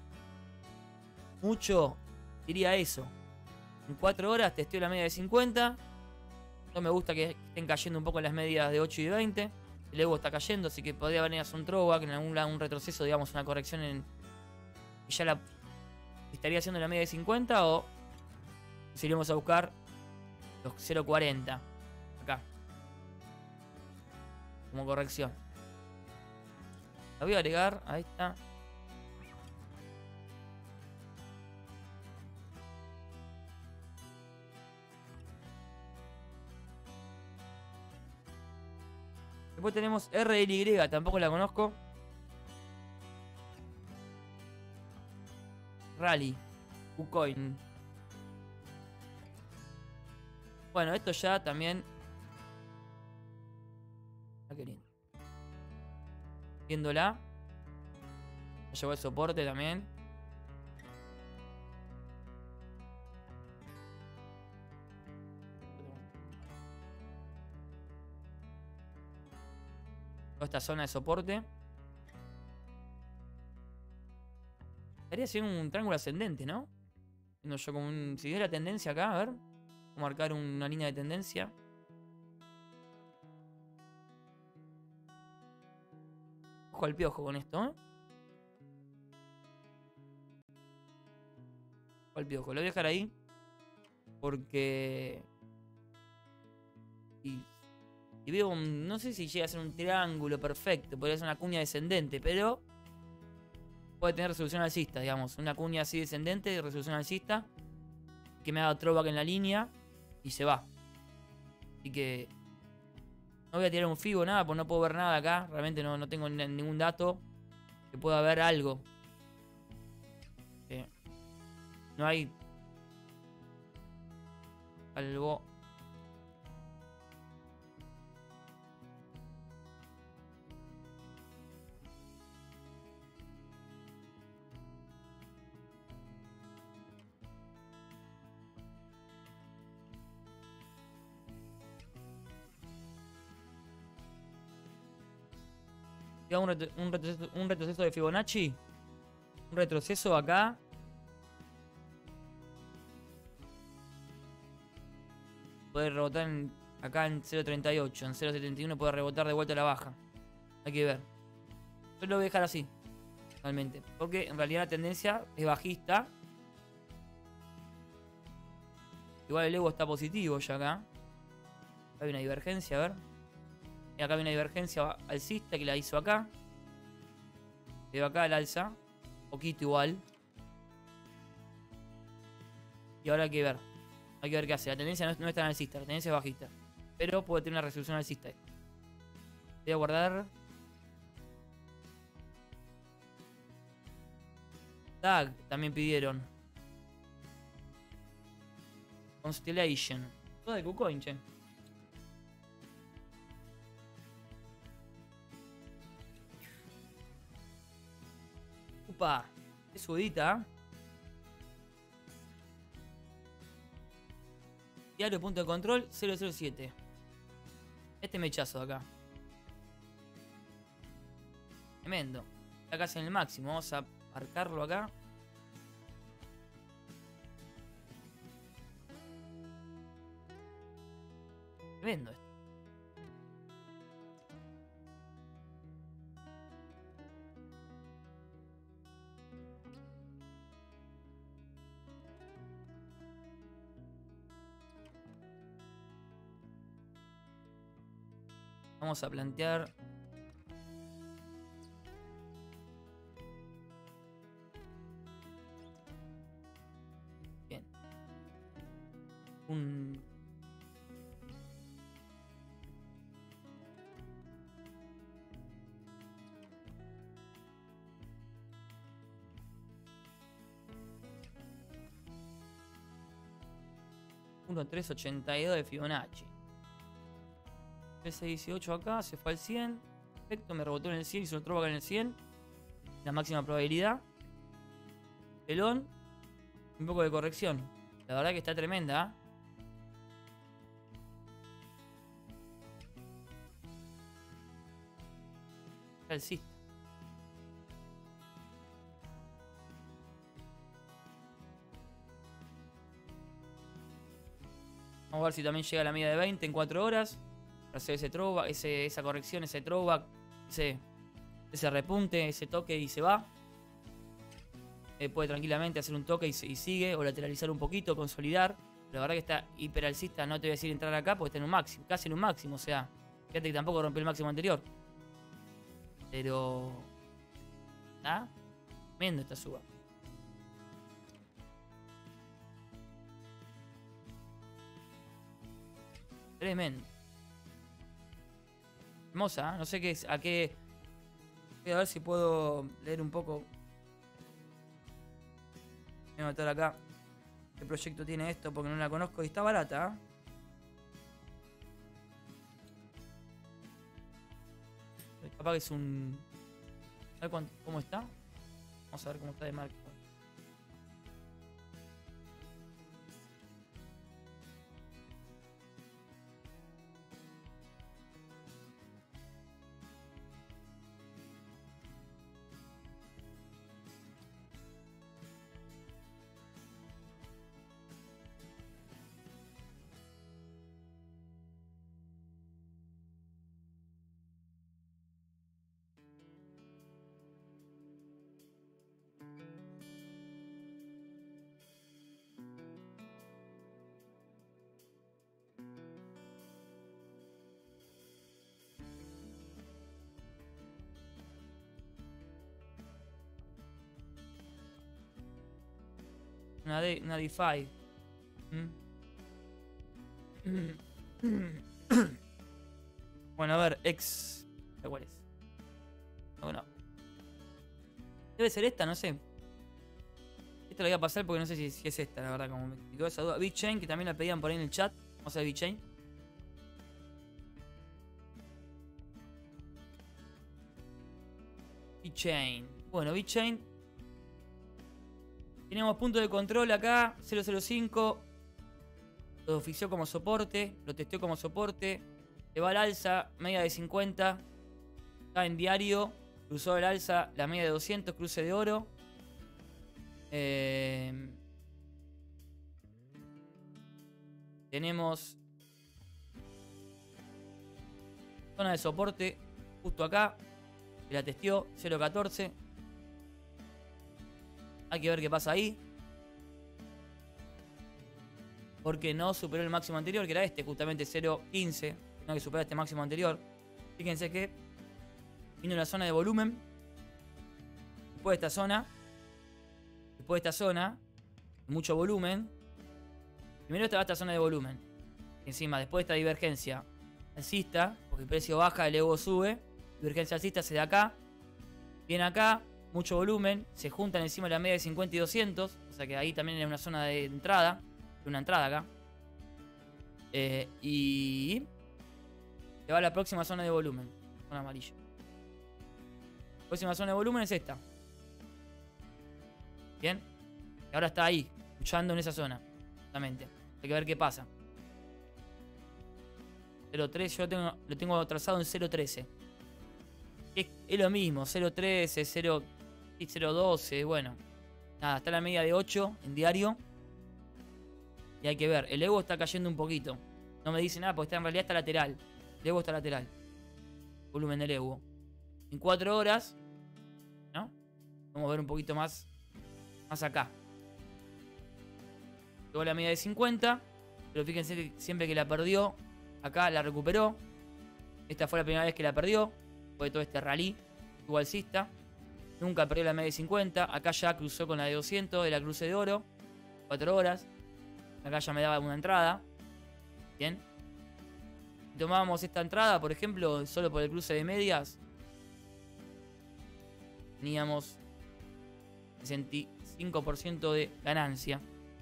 diría eso. En 4 horas testeo la media de 50. No me gusta que estén cayendo un poco las medias de 8 y de 20. El Evo está cayendo, así que podría venir a hacer un throwback en algún lado, un retroceso, digamos, una corrección en... estaría haciendo la media de 50 o si iremos a buscar los 0.40 acá como corrección. La voy a agregar, ahí está. Después tenemos RLY, tampoco la conozco. Rally, KuCoin. Bueno, esto ya también. Ah, qué lindo. Viéndola. Ya llegó el soporte también. Toda esta zona de soporte. Estaría siendo un triángulo ascendente, ¿no? Viendo yo como un. Si diera tendencia acá, a ver. Voy a marcar una línea de tendencia. Ojo al piojo con esto, ¿eh? Ojo al piojo. Lo voy a dejar ahí. Porque. Y veo un. No sé si llega a ser un triángulo perfecto. Podría ser una cuña descendente, pero. Puede tener resolución alcista, digamos. Una cuña así descendente de resolución alcista. Que me haga throwback en la línea. Y se va. Así que. No voy a tirar un fibo, nada, porque no puedo ver nada acá. Realmente no tengo ningún dato que pueda ver algo. No hay algo. Un retroceso de Fibonacci. Un retroceso acá. Puede rebotar acá en 0.38. En 0.71 puede rebotar de vuelta a la baja. Hay que ver. Yo lo voy a dejar así. Realmente. Porque en realidad la tendencia es bajista. Igual el Evo está positivo ya acá. Acá hay una divergencia, a ver. Y acá hay una divergencia alcista que la hizo acá. Veo acá al alza. Poquito igual. Y ahora hay que ver. Hay que ver qué hace. La tendencia no es tan alcista. La tendencia es bajista. Pero puede tener una resolución alcista. Voy a guardar. Tag también pidieron. Constellation. Todo de KuCoin, che. Upa. Qué subidita. Diario punto de control 007. Este mechazo de acá. Tremendo. Está casi en el máximo. Vamos a marcarlo acá. Tremendo esto. Vamos a plantear. Bien. Un. Uno 382 de Fibonacci. 1318 acá, se fue al 100. Perfecto, me rebotó en el 100 y se lo trova acá en el 100. La máxima probabilidad. Pelón. Un poco de corrección. La verdad que está tremenda. Alcista. Vamos a ver si también llega a la media de 20 en 4 horas. Para hacer ese throwback, esa corrección, ese throwback, ese repunte, ese toque y se va. puede tranquilamente hacer un toque y sigue, o lateralizar un poquito, consolidar. Pero la verdad que está hiperalcista, no te voy a decir entrar acá porque está en un máximo, casi en un máximo, o sea, fíjate que tampoco rompió el máximo anterior. Pero... ¿ah? Tremendo esta suba. Tremendo. Hermosa, ¿eh? No sé qué es, a qué... Voy a ver si puedo leer un poco. Voy a anotar acá qué proyecto tiene esto porque no la conozco y está barata. Capaz que es un... A ver cómo está. Vamos a ver cómo está de marca. Una DeFi. Bueno, a ver, ¿cuál es? Bueno. Debe ser esta, no sé. Esta la voy a pasar porque no sé si es esta, la verdad, como me quedó esa duda. VeChain, que también la pedían por ahí en el chat. Vamos a ver VeChain. VeChain. Bueno, VeChain. Tenemos punto de control acá, 005. Lo ofició como soporte, lo testeó como soporte. Le va al alza, media de 50. Está en diario. Cruzó el alza, la media de 200, cruce de oro. Tenemos zona de soporte justo acá. Que la testeó, 0.14. Hay que ver qué pasa ahí. Porque no superó el máximo anterior, que era este, justamente 0.15. No que supera este máximo anterior. Fíjense que vino la zona de volumen. Después de esta zona. Después de esta zona. Mucho volumen. Primero estaba esta zona de volumen. Encima, después de esta divergencia alcista, porque el precio baja, el Evo sube. Divergencia alcista se da acá. Viene acá. Mucho volumen, se juntan encima de la media de 50 y 200, o sea que ahí también hay una zona de entrada, una entrada acá. Y se va a la próxima zona de volumen, zona amarilla. La próxima zona de volumen es esta. Bien, y ahora está ahí, luchando en esa zona, justamente. Hay que ver qué pasa. 0.3, yo lo tengo trazado en 0.13. Es lo mismo, 0.13, 0.12, bueno. Nada, está la media de 8 en diario. Y hay que ver, el Evo está cayendo un poquito. No me dice nada porque en realidad está lateral. El Evo está lateral. Volumen del Evo. En 4 horas, ¿no? Vamos a ver un poquito más acá. Llegó la media de 50. Pero fíjense que siempre que la perdió, acá la recuperó. Esta fue la primera vez que la perdió. Fue todo este rally alcista. Nunca perdió la media de 50. Acá ya cruzó con la de 200 de la cruce de oro. 4 horas. Acá ya me daba una entrada. Bien. Si tomábamos esta entrada, por ejemplo, solo por el cruce de medias, teníamos 65% de ganancia.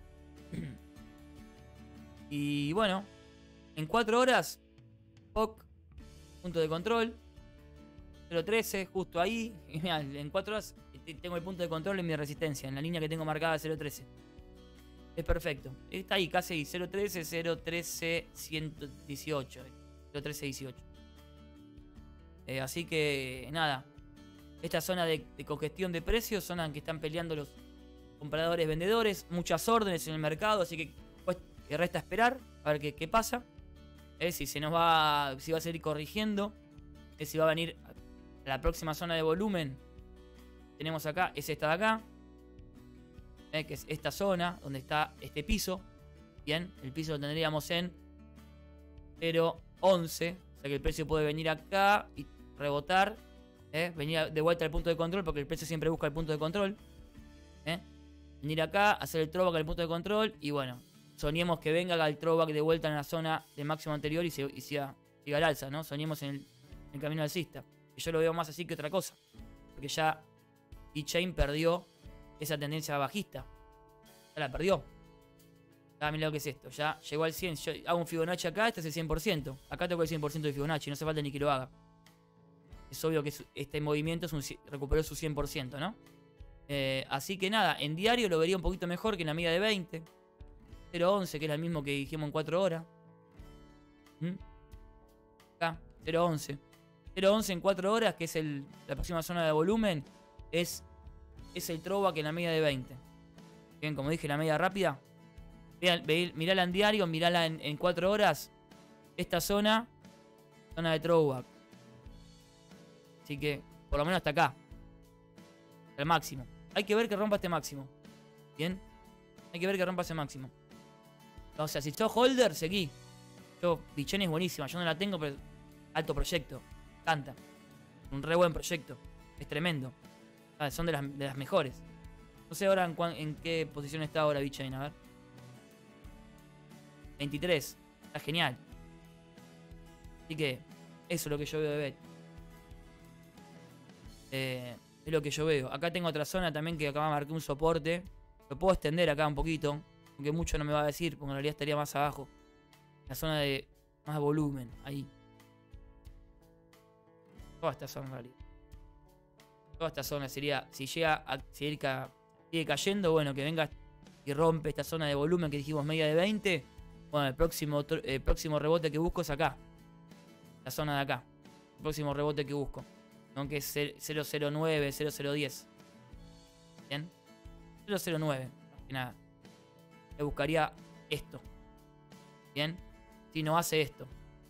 Y bueno, en 4 horas, POC, punto de control. 0.13, justo ahí. Y mirá, en 4 horas tengo el punto de control en mi resistencia, en la línea que tengo marcada 0.13. Es perfecto. Está ahí, casi ahí. 0.13, 0.13, 118. 0.13, 18. Así que, nada. Esta zona de congestión de precios, zona en que están peleando los compradores vendedores. Muchas órdenes en el mercado, así que pues, resta esperar a ver qué pasa. Si se nos va, si va a seguir corrigiendo. Si va a venir a la próxima zona de volumen. Tenemos acá, es esta de acá. que es esta zona donde está este piso. Bien, el piso lo tendríamos en 0.11. O sea que el precio puede venir acá y rebotar. Venir de vuelta al punto de control, porque el precio siempre busca el punto de control. Venir acá, hacer el throwback al punto de control. Y bueno, soñemos que venga, haga el throwback de vuelta en la zona de máximo anterior y siga al alza, ¿no? Soñemos en el camino alcista. Y yo lo veo más así que otra cosa. Porque ya VeChain perdió esa tendencia bajista. Ya la perdió. Mirá lo que es esto. Ya llegó al 100. Yo hago un Fibonacci acá, este es el 100%. Acá tengo el 100% de Fibonacci. No hace falta ni que lo haga. Es obvio que este movimiento recuperó su 100%, ¿no? Así que nada, en diario lo vería un poquito mejor que en la media de 20. 0.11, que es el mismo que dijimos en 4 horas. Acá, 0.11. 0.11 en 4 horas, que es la próxima zona de volumen, es el throwback en la media de 20. Bien, como dije, la media rápida. Mirala en diario, mirala en 4 horas. Esta zona de throwback. Así que, por lo menos hasta acá. El máximo. Hay que ver que rompa este máximo. Bien. Hay que ver que rompa ese máximo. O sea, si sos holder, seguí. VeChain es buenísima. Yo no la tengo, pero alto proyecto. Canta. Un re buen proyecto. Es tremendo. Son de las mejores. No sé ahora en qué posición está ahora VeChain. A ver. 23. Está genial. Así que eso es lo que yo veo de Bet. Es lo que yo veo. Acá tengo otra zona también que acá me marqué un soporte. Lo puedo extender acá un poquito. Aunque mucho no me va a decir, porque en realidad estaría más abajo. La zona de más volumen. Ahí. Toda esta zona en realidad. Toda esta zona sería. Si llega a sigue cayendo, bueno, que venga y rompe esta zona de volumen que dijimos media de 20. Bueno, el próximo rebote que busco es acá. La zona de acá. El próximo rebote que busco. Aunque es 009, 0010. ¿Bien? 009. Más que nada. Le buscaría esto. ¿Bien? Si no hace esto.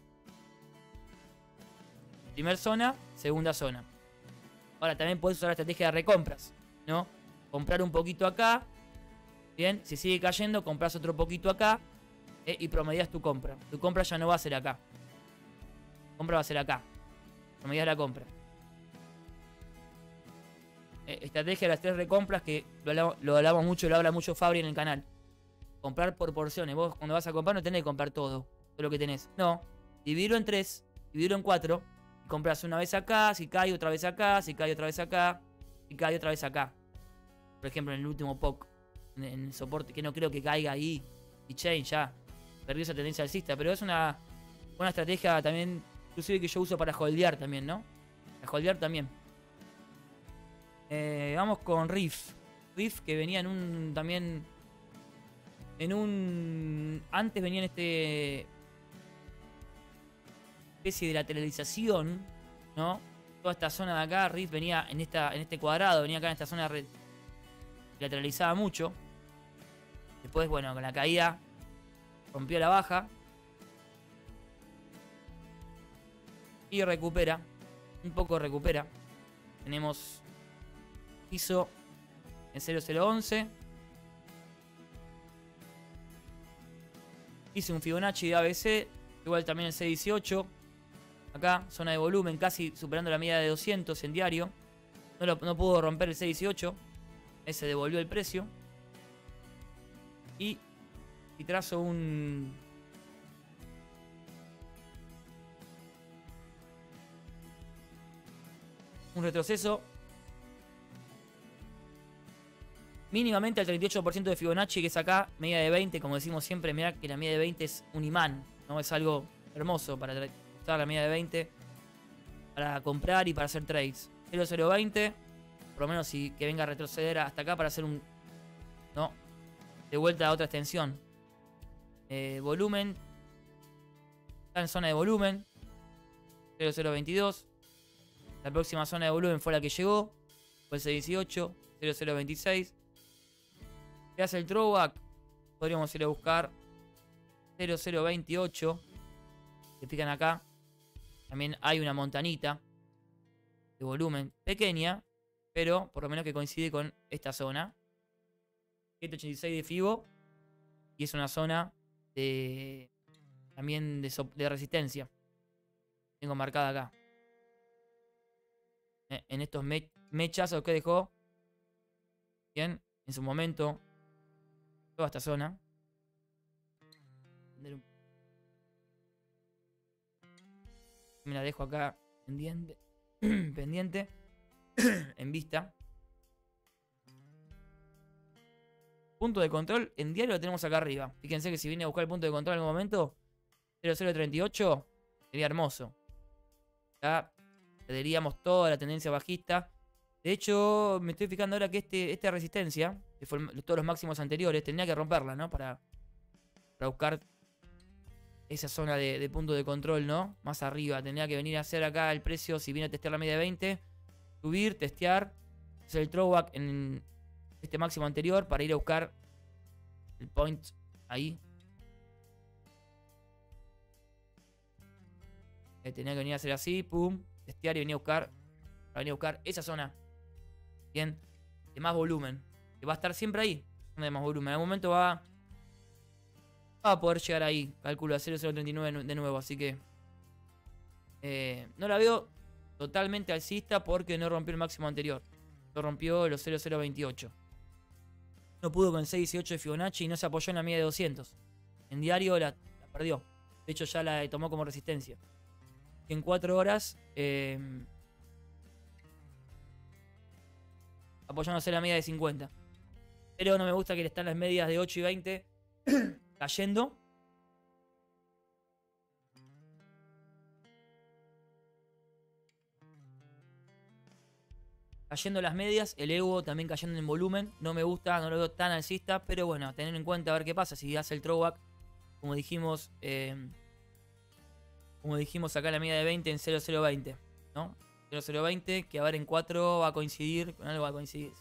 Primer zona, segunda zona. Ahora también puedes usar la estrategia de recompras, ¿no? Comprar un poquito acá. Bien, si sigue cayendo, compras otro poquito acá. Y promedias tu compra. Tu compra ya no va a ser acá. Tu compra va a ser acá. Promedias la compra. Estrategia de las 3 recompras que lo hablamos mucho, lo habla mucho Fabri en el canal. Comprar por porciones. Vos cuando vas a comprar no tenés que comprar todo lo que tenés. No. Dividirlo en 3, dividirlo en 4. Y compras una vez acá, si cae otra vez acá, si cae otra vez acá, si cae otra vez acá. Por ejemplo, en el último POC, en el soporte, que no creo que caiga ahí. VeChain ya perdió esa tendencia alcista. Pero es una estrategia también, inclusive que yo uso para holdear también, ¿no? Para holdear también. Vamos con Riff. Riff que venía también... Antes venía en especie de lateralización, ¿no? Toda esta zona de acá, Riff venía en este cuadrado, venía acá en esta zona lateralizaba mucho. Después, bueno, con la caída rompió la baja. Y recupera. Un poco recupera. Tenemos piso en 0011. Hice un Fibonacci de ABC. Igual también el C18. Acá, zona de volumen, casi superando la media de 200 en diario. No pudo romper el C18. Ese devolvió el precio. Y trazo un retroceso mínimamente al 38% de Fibonacci, que es acá, media de 20, como decimos siempre. Mirá que la media de 20 es un imán, ¿no? Es algo hermoso para usar la media de 20 para comprar y para hacer trades. 0,020, por lo menos que venga a retroceder hasta acá para hacer de vuelta a otra extensión. Volumen, está en zona de volumen, 0,022. La próxima zona de volumen fue la que llegó, fue el C18, 0,026. ¿Qué hace el throwback? Podríamos ir a buscar 0,028. Se fijan acá, también hay una montanita de volumen pequeña, pero por lo menos que coincide con esta zona. 786 de FIBO. Y es una zona de también de resistencia. Tengo marcada acá. En estos mechazos que dejó. Bien, en su momento. Toda esta zona. Me la dejo acá pendiente. Pendiente. En vista. Punto de control en diario lo tenemos acá arriba. Fíjense que si viene a buscar el punto de control en algún momento, 0038 sería hermoso. Ya perderíamos toda la tendencia bajista. De hecho, me estoy fijando ahora que esta resistencia, que fue todos los máximos anteriores, tendría que romperla, ¿no? Para buscar esa zona de punto de control, ¿no? Más arriba. Tendría que venir a hacer acá el precio, si viene a testear la media de 20, subir, testear, hacer el throwback en este máximo anterior para ir a buscar el point ahí. Tenía que venir a hacer así, pum, testear y venir a buscar esa zona. Bien, de más volumen. Que va a estar siempre ahí, de más volumen. En algún momento va a poder llegar ahí. Cálculo a 0039 de nuevo, así que no la veo totalmente alcista porque no rompió el máximo anterior. No rompió los 0028. No pudo con 6.18 de Fibonacci y no se apoyó en la media de 200. En diario la perdió. De hecho ya la tomó como resistencia. Y en 4 horas, apoyándose en la media de 50. Pero no me gusta que están las medias de 8 y 20 cayendo. Cayendo las medias, el Evo también cayendo en volumen. No me gusta, no lo veo tan alcista, pero bueno, a tener en cuenta a ver qué pasa. Si hace el throwback, como dijimos acá en la media de 20 en 0020, ¿no? 0020, que a ver en 4 va a coincidir, con algo va a coincidir.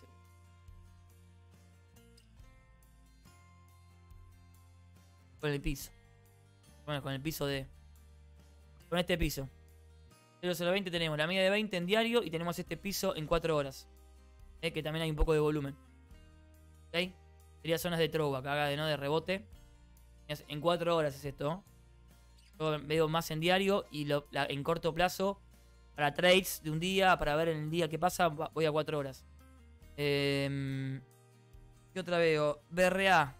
Con el piso. Bueno, con el piso de... Con este piso. 0020 tenemos la media de 20 en diario y tenemos este piso en 4 horas. Que también hay un poco de volumen. ¿Ok? Sería zonas de throwback, acá de rebote. En 4 horas es esto. Yo veo más en diario y en corto plazo. Para trades de un día, para ver en el día que pasa, voy a 4 horas. ¿Qué otra veo? BRA.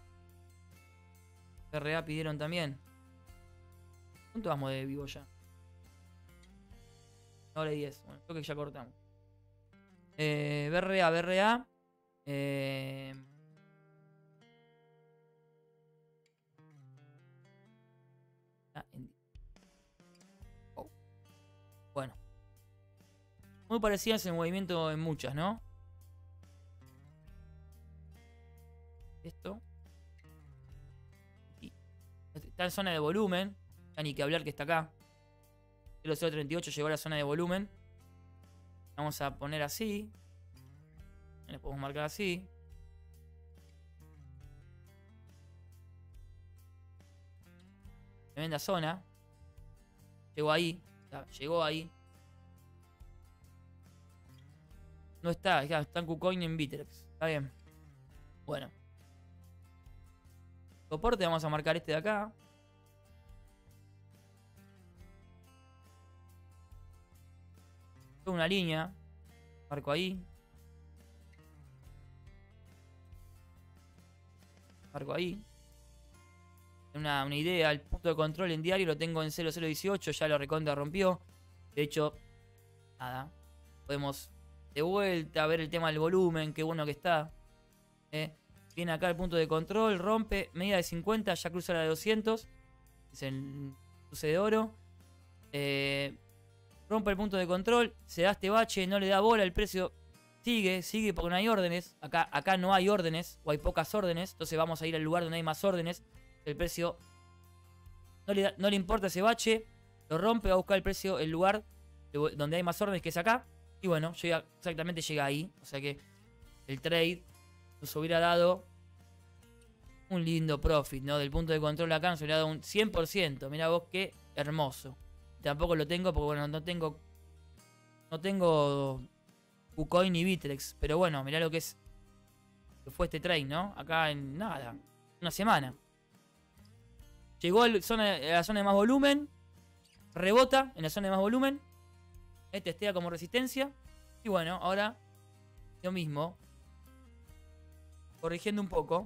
BRA pidieron también. ¿Cuánto vamos de vivo ya? 1 hora y 10. Bueno, creo que ya cortamos. BRA. Bueno. Muy parecidas en movimiento en muchas, ¿no? Esto. Y está en zona de volumen. Ya ni que hablar que está acá. 0038 llegó a la zona de volumen. Vamos a poner así. Le podemos marcar así. Tremenda zona. Llegó ahí. Llegó ahí. No está. Está en KuCoin y en Bittrex. Está bien. Bueno. Soporte vamos a marcar este de acá. Una línea. Marco ahí. Marco ahí. Una idea. El punto de control en diario lo tengo en 0018. Ya lo recontra rompió. De hecho, nada. Podemos de vuelta ver el tema del volumen. Qué bueno que está. Viene acá el punto de control. Rompe. Medida de 50. Ya cruza la de 200. Es el cruce de oro. Rompe el punto de control. Se da este bache. No le da bola. El precio sigue porque no hay órdenes. Acá no hay órdenes. O hay pocas órdenes. Entonces vamos a ir al lugar donde hay más órdenes. El precio no le importa ese bache. Lo rompe. Va a buscar el precio. El lugar donde hay más órdenes, que es acá. Y bueno, exactamente llega ahí. O sea que el trade nos hubiera dado un lindo profit, ¿no? Del punto de control acá nos hubiera dado un 100%. Mirá vos qué hermoso. Tampoco lo tengo porque, bueno, no tengo KuCoin ni Bittrex. Pero bueno, mirá lo que es que fue este trade, ¿no? Acá en nada, una semana. Llegó a la zona de más volumen, rebota en la zona de más volumen, testea como resistencia. Y bueno, ahora lo mismo, corrigiendo un poco.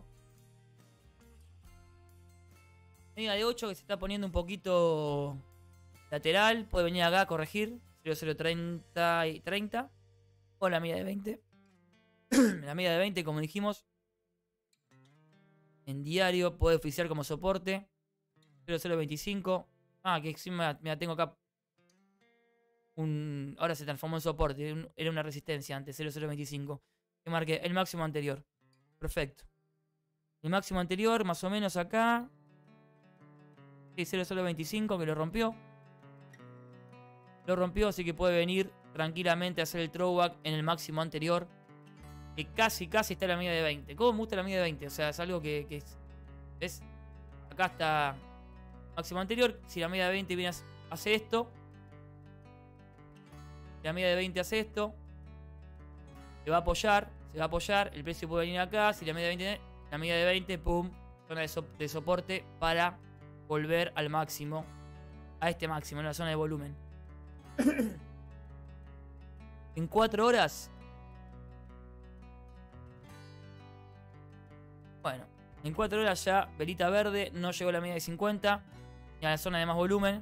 Media de 8 que se está poniendo un poquito lateral, puede venir acá a corregir 0,030 y 30. O la media de 20. La media de 20, como dijimos, en diario puede oficiar como soporte 0,025. Ah, que encima me la tengo acá. Ahora se transformó en soporte. Era una resistencia antes, 0,025. Que marque el máximo anterior. Perfecto. El máximo anterior, más o menos acá. Sí, 0,025 que lo rompió. Lo rompió, así que puede venir tranquilamente a hacer el throwback en el máximo anterior. Que casi está en la media de 20. ¿Cómo me gusta la media de 20? O sea, es algo que es... ¿Ves? Acá está máximo anterior. Si la media de 20 viene hace esto. Si la media de 20 hace esto. Se va a apoyar. El precio puede venir acá. Si la media de 20, pum. Zona de soporte para volver al máximo. A este máximo, en la zona de volumen. En 4 horas. Bueno, en 4 horas ya velita verde. No llegó a la media de 50. Ni a la zona de más volumen.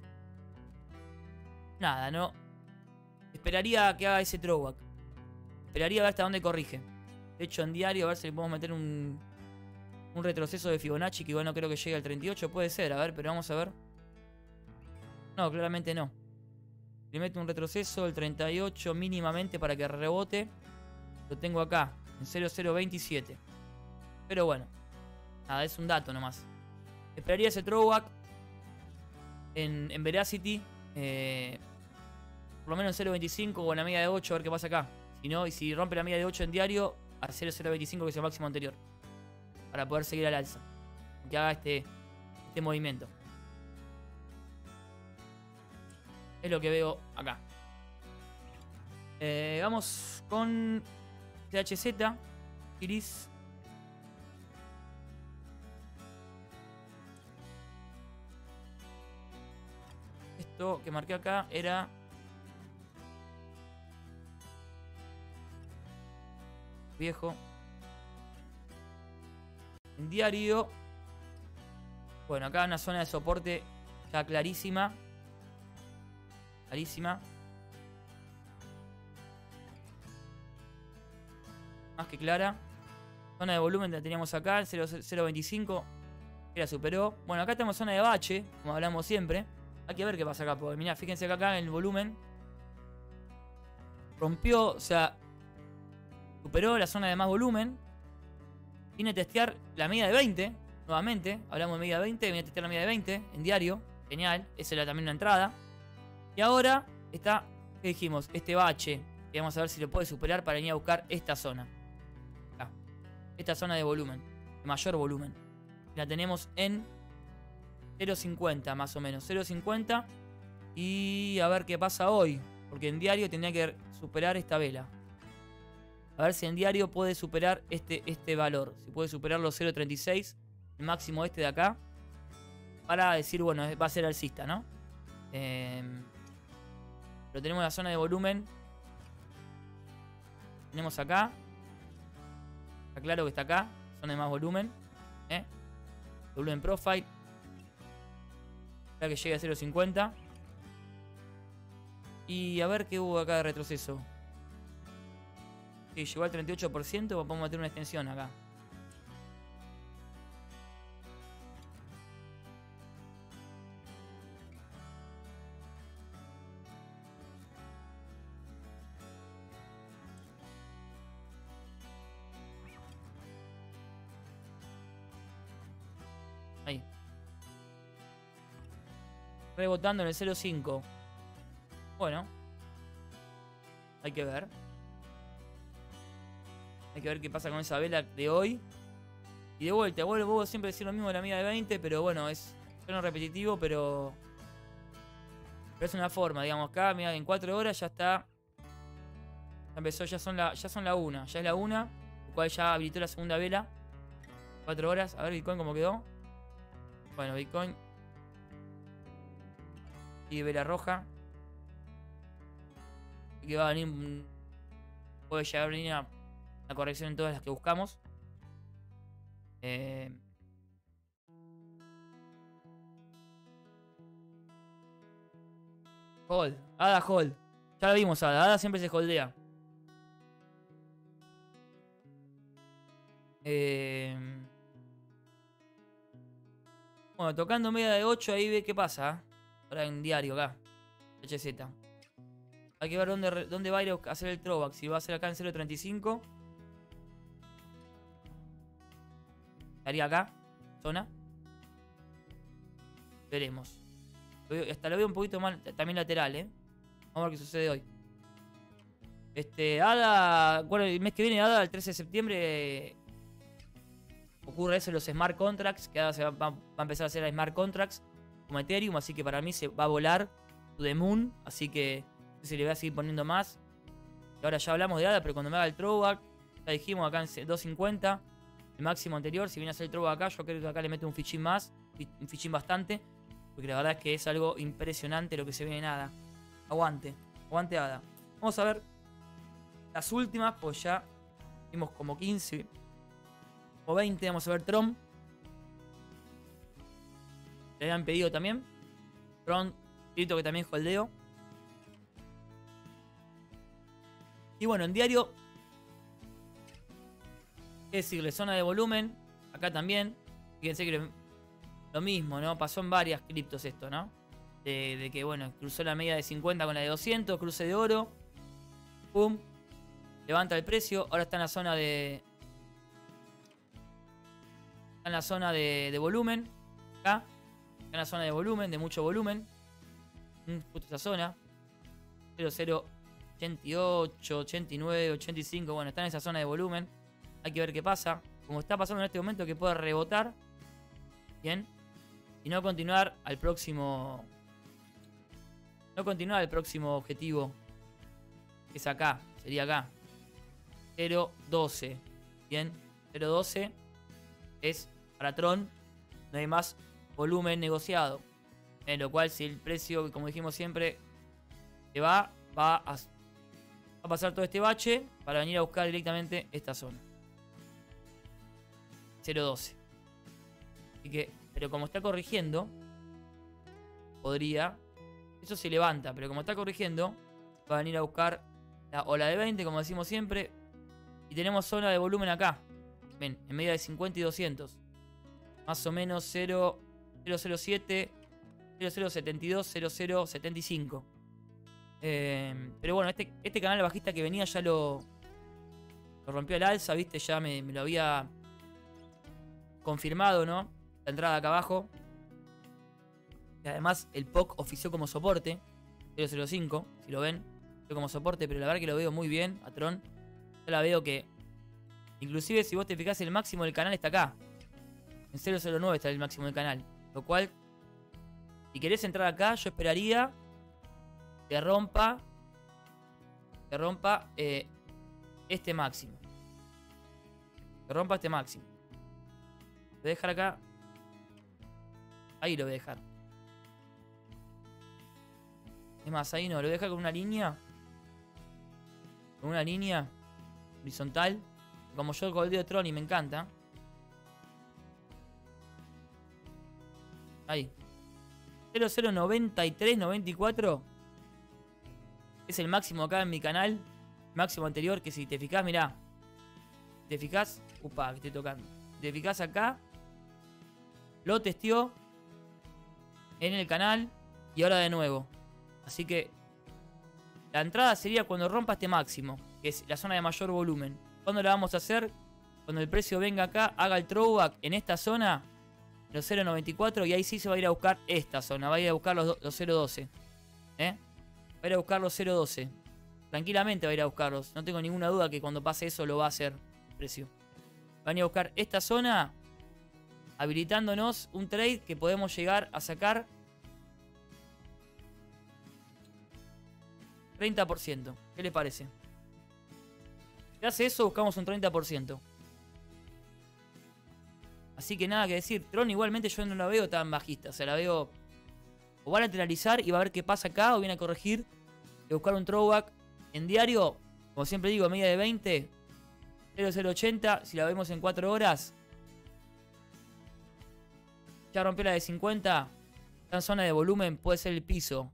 Nada, no. Esperaría que haga ese throwback. Esperaría a ver hasta dónde corrige. De hecho, en diario, a ver si le podemos meter un retroceso de Fibonacci. Que igual no creo que llegue al 38. Puede ser, a ver, pero vamos a ver. No, claramente no. Le meto un retroceso del 38 mínimamente para que rebote. Lo tengo acá, en 0,027. Pero bueno, nada, es un dato nomás. Esperaría ese throwback en Veracity. Por lo menos en 0,25 o en la media de 8, a ver qué pasa acá. Si no, y si rompe la media de 8 en diario, a 0,025 que es el máximo anterior. Para poder seguir al alza. Que haga este movimiento. Es lo que veo acá. Vamos con THZ. Iris. Esto que marqué acá era... viejo. En diario. Bueno, acá una zona de soporte ya clarísima. Más que clara. Zona de volumen la teníamos acá, el 0,025. Que la superó. Bueno, acá tenemos zona de bache, como hablamos siempre. Hay que ver qué pasa acá, porque mirá, fíjense que acá en el volumen rompió, o sea, superó la zona de más volumen. Viene a testear la media de 20. Nuevamente, hablamos de media de 20. Viene a testear la media de 20 en diario. Genial, esa era también una entrada. Y ahora está, ¿qué dijimos? Este bache. Y vamos a ver si lo puede superar para venir a buscar esta zona. Acá. Esta zona de volumen. De mayor volumen. La tenemos en 0,50 más o menos. 0,50. Y a ver qué pasa hoy. Porque en diario tendría que superar esta vela. A ver si en diario puede superar este valor. Si puede superar los 0,36. El máximo este de acá. Para decir, bueno, va a ser alcista, ¿no? Pero tenemos la zona de volumen. Tenemos acá. Está claro que está acá. Zona de más volumen. Volumen profile. Espera que llegue a 0,50. Y a ver qué hubo acá de retroceso. Sí, llegó al 38%. Vamos a meter una extensión acá. Ahí. Rebotando en el 0,5. Bueno. Hay que ver. Hay que ver qué pasa con esa vela de hoy. Y de vuelta, vuelvo siempre a decir lo mismo de la media de 20. Pero bueno, es repetitivo, pero es una forma, digamos. Acá, mira, en 4 horas ya está. Ya empezó, ya son la 1. Ya es la 1. el cual ya habilitó la segunda vela. 4 horas. A ver Bitcoin cómo quedó. Bueno, Bitcoin sigue vela roja. Y que va a venir. Puede llegar a venir una corrección en todas las que buscamos. Hold. ADA hold. Ya lo vimos, ADA. ADA siempre se holdea. Bueno, tocando media de 8 ahí ve qué pasa. Ahora en diario acá. HZ. Hay que ver dónde va a ir a hacer el throwback. Si va a ser acá en 0.35. Estaría acá. Zona. Veremos. Hasta lo veo un poquito mal. También lateral, Vamos a ver qué sucede hoy. ADA. Bueno, el mes que viene, ADA, el 13 de septiembre. Ocurre eso en los smart contracts. Que ADA va a empezar a hacer smart contracts como Ethereum. Así que para mí se va a volar to the moon. Así que se le va a seguir poniendo más. Y ahora ya hablamos de ADA, pero cuando me haga el throwback, ya dijimos acá en 2.50. El máximo anterior. Si viene a hacer el throwback acá, yo creo que acá le meto un fichín más. Un fichín bastante. Porque la verdad es que es algo impresionante lo que se viene en ADA. Aguante. Aguante ADA. Vamos a ver las últimas. Pues ya vimos como 15 o 20. Vamos a ver Tron. Le habían pedido también. Tron, grito que también holdeo. Y bueno, en diario. ¿Qué decirle? Zona de volumen. Acá también. Fíjense que lo mismo, ¿no? Pasó en varias criptos esto, ¿no? De que, bueno, cruzó la media de 50 con la de 200. Cruce de oro. Pum. Levanta el precio. Ahora está en la zona de... Está en la zona de volumen. Acá. Está en la zona de volumen, de mucho volumen. Justo esa zona. 00, 88, 89, 85. Bueno, está en esa zona de volumen. Hay que ver qué pasa. Como está pasando en este momento, que puede rebotar. Bien. Y no continuar al próximo. No continuar al próximo objetivo. Que es acá. Sería acá. 0.12. Bien. 0.12 es para Tron. No hay más volumen negociado. En lo cual, si el precio, como dijimos siempre, se va a pasar todo este bache para venir a buscar directamente esta zona. 0.12. Así que, pero como está corrigiendo, podría... Eso se levanta, pero como está corrigiendo, va a venir a buscar la ola de 20, como decimos siempre. Y tenemos zona de volumen acá. Ven, en media de 50 y 200. Más o menos 0.007, 0.072, 0.075. Pero bueno, este canal bajista que venía ya lo rompió al alza, ¿viste? Ya me lo había confirmado, ¿no? La entrada acá abajo. Y además el POC ofició como soporte. 0.05, si lo ven. Ofició como soporte, pero la verdad que lo veo muy bien a Tron. Yo la veo que... Inclusive si vos te fijás, el máximo del canal está acá. En 0.09 está el máximo del canal. Lo cual, si querés entrar acá, yo esperaría que rompa este máximo. Que rompa este máximo. Lo voy a dejar acá. Ahí lo voy a dejar. Es más, ahí no, lo voy a dejar con una línea. Con una línea horizontal. Como yo el goldeo de Tron y me encanta. Ahí. 0093, 94. Es el máximo acá en mi canal. Máximo anterior, que si te fijás, mirá. Te fijás. Upa, que estoy tocando. Te fijás acá. Lo testeó en el canal. Y ahora de nuevo. Así que la entrada sería cuando rompa este máximo, que es la zona de mayor volumen. ¿Cuándo la vamos a hacer? Cuando el precio venga acá, haga el throwback en esta zona, los 0.94, y ahí sí se va a ir a buscar esta zona. Va a ir a buscar los 0.12. Va a ir a buscar los 0.12. Tranquilamente va a ir a buscarlos. No tengo ninguna duda que cuando pase eso lo va a hacer el precio. Va a ir a buscar esta zona, habilitándonos un trade que podemos llegar a sacar 30%. ¿Qué les parece? Si hace eso, buscamos un 30%. Así que nada que decir. Tron igualmente yo no la veo tan bajista. O sea, la veo... O va a lateralizar y va a ver qué pasa acá. O viene a corregir. Y buscar un throwback. En diario, como siempre digo, media de 20. 0,080. Si la vemos en 4 horas. Ya rompió la de 50. Está en zona de volumen. Puede ser el piso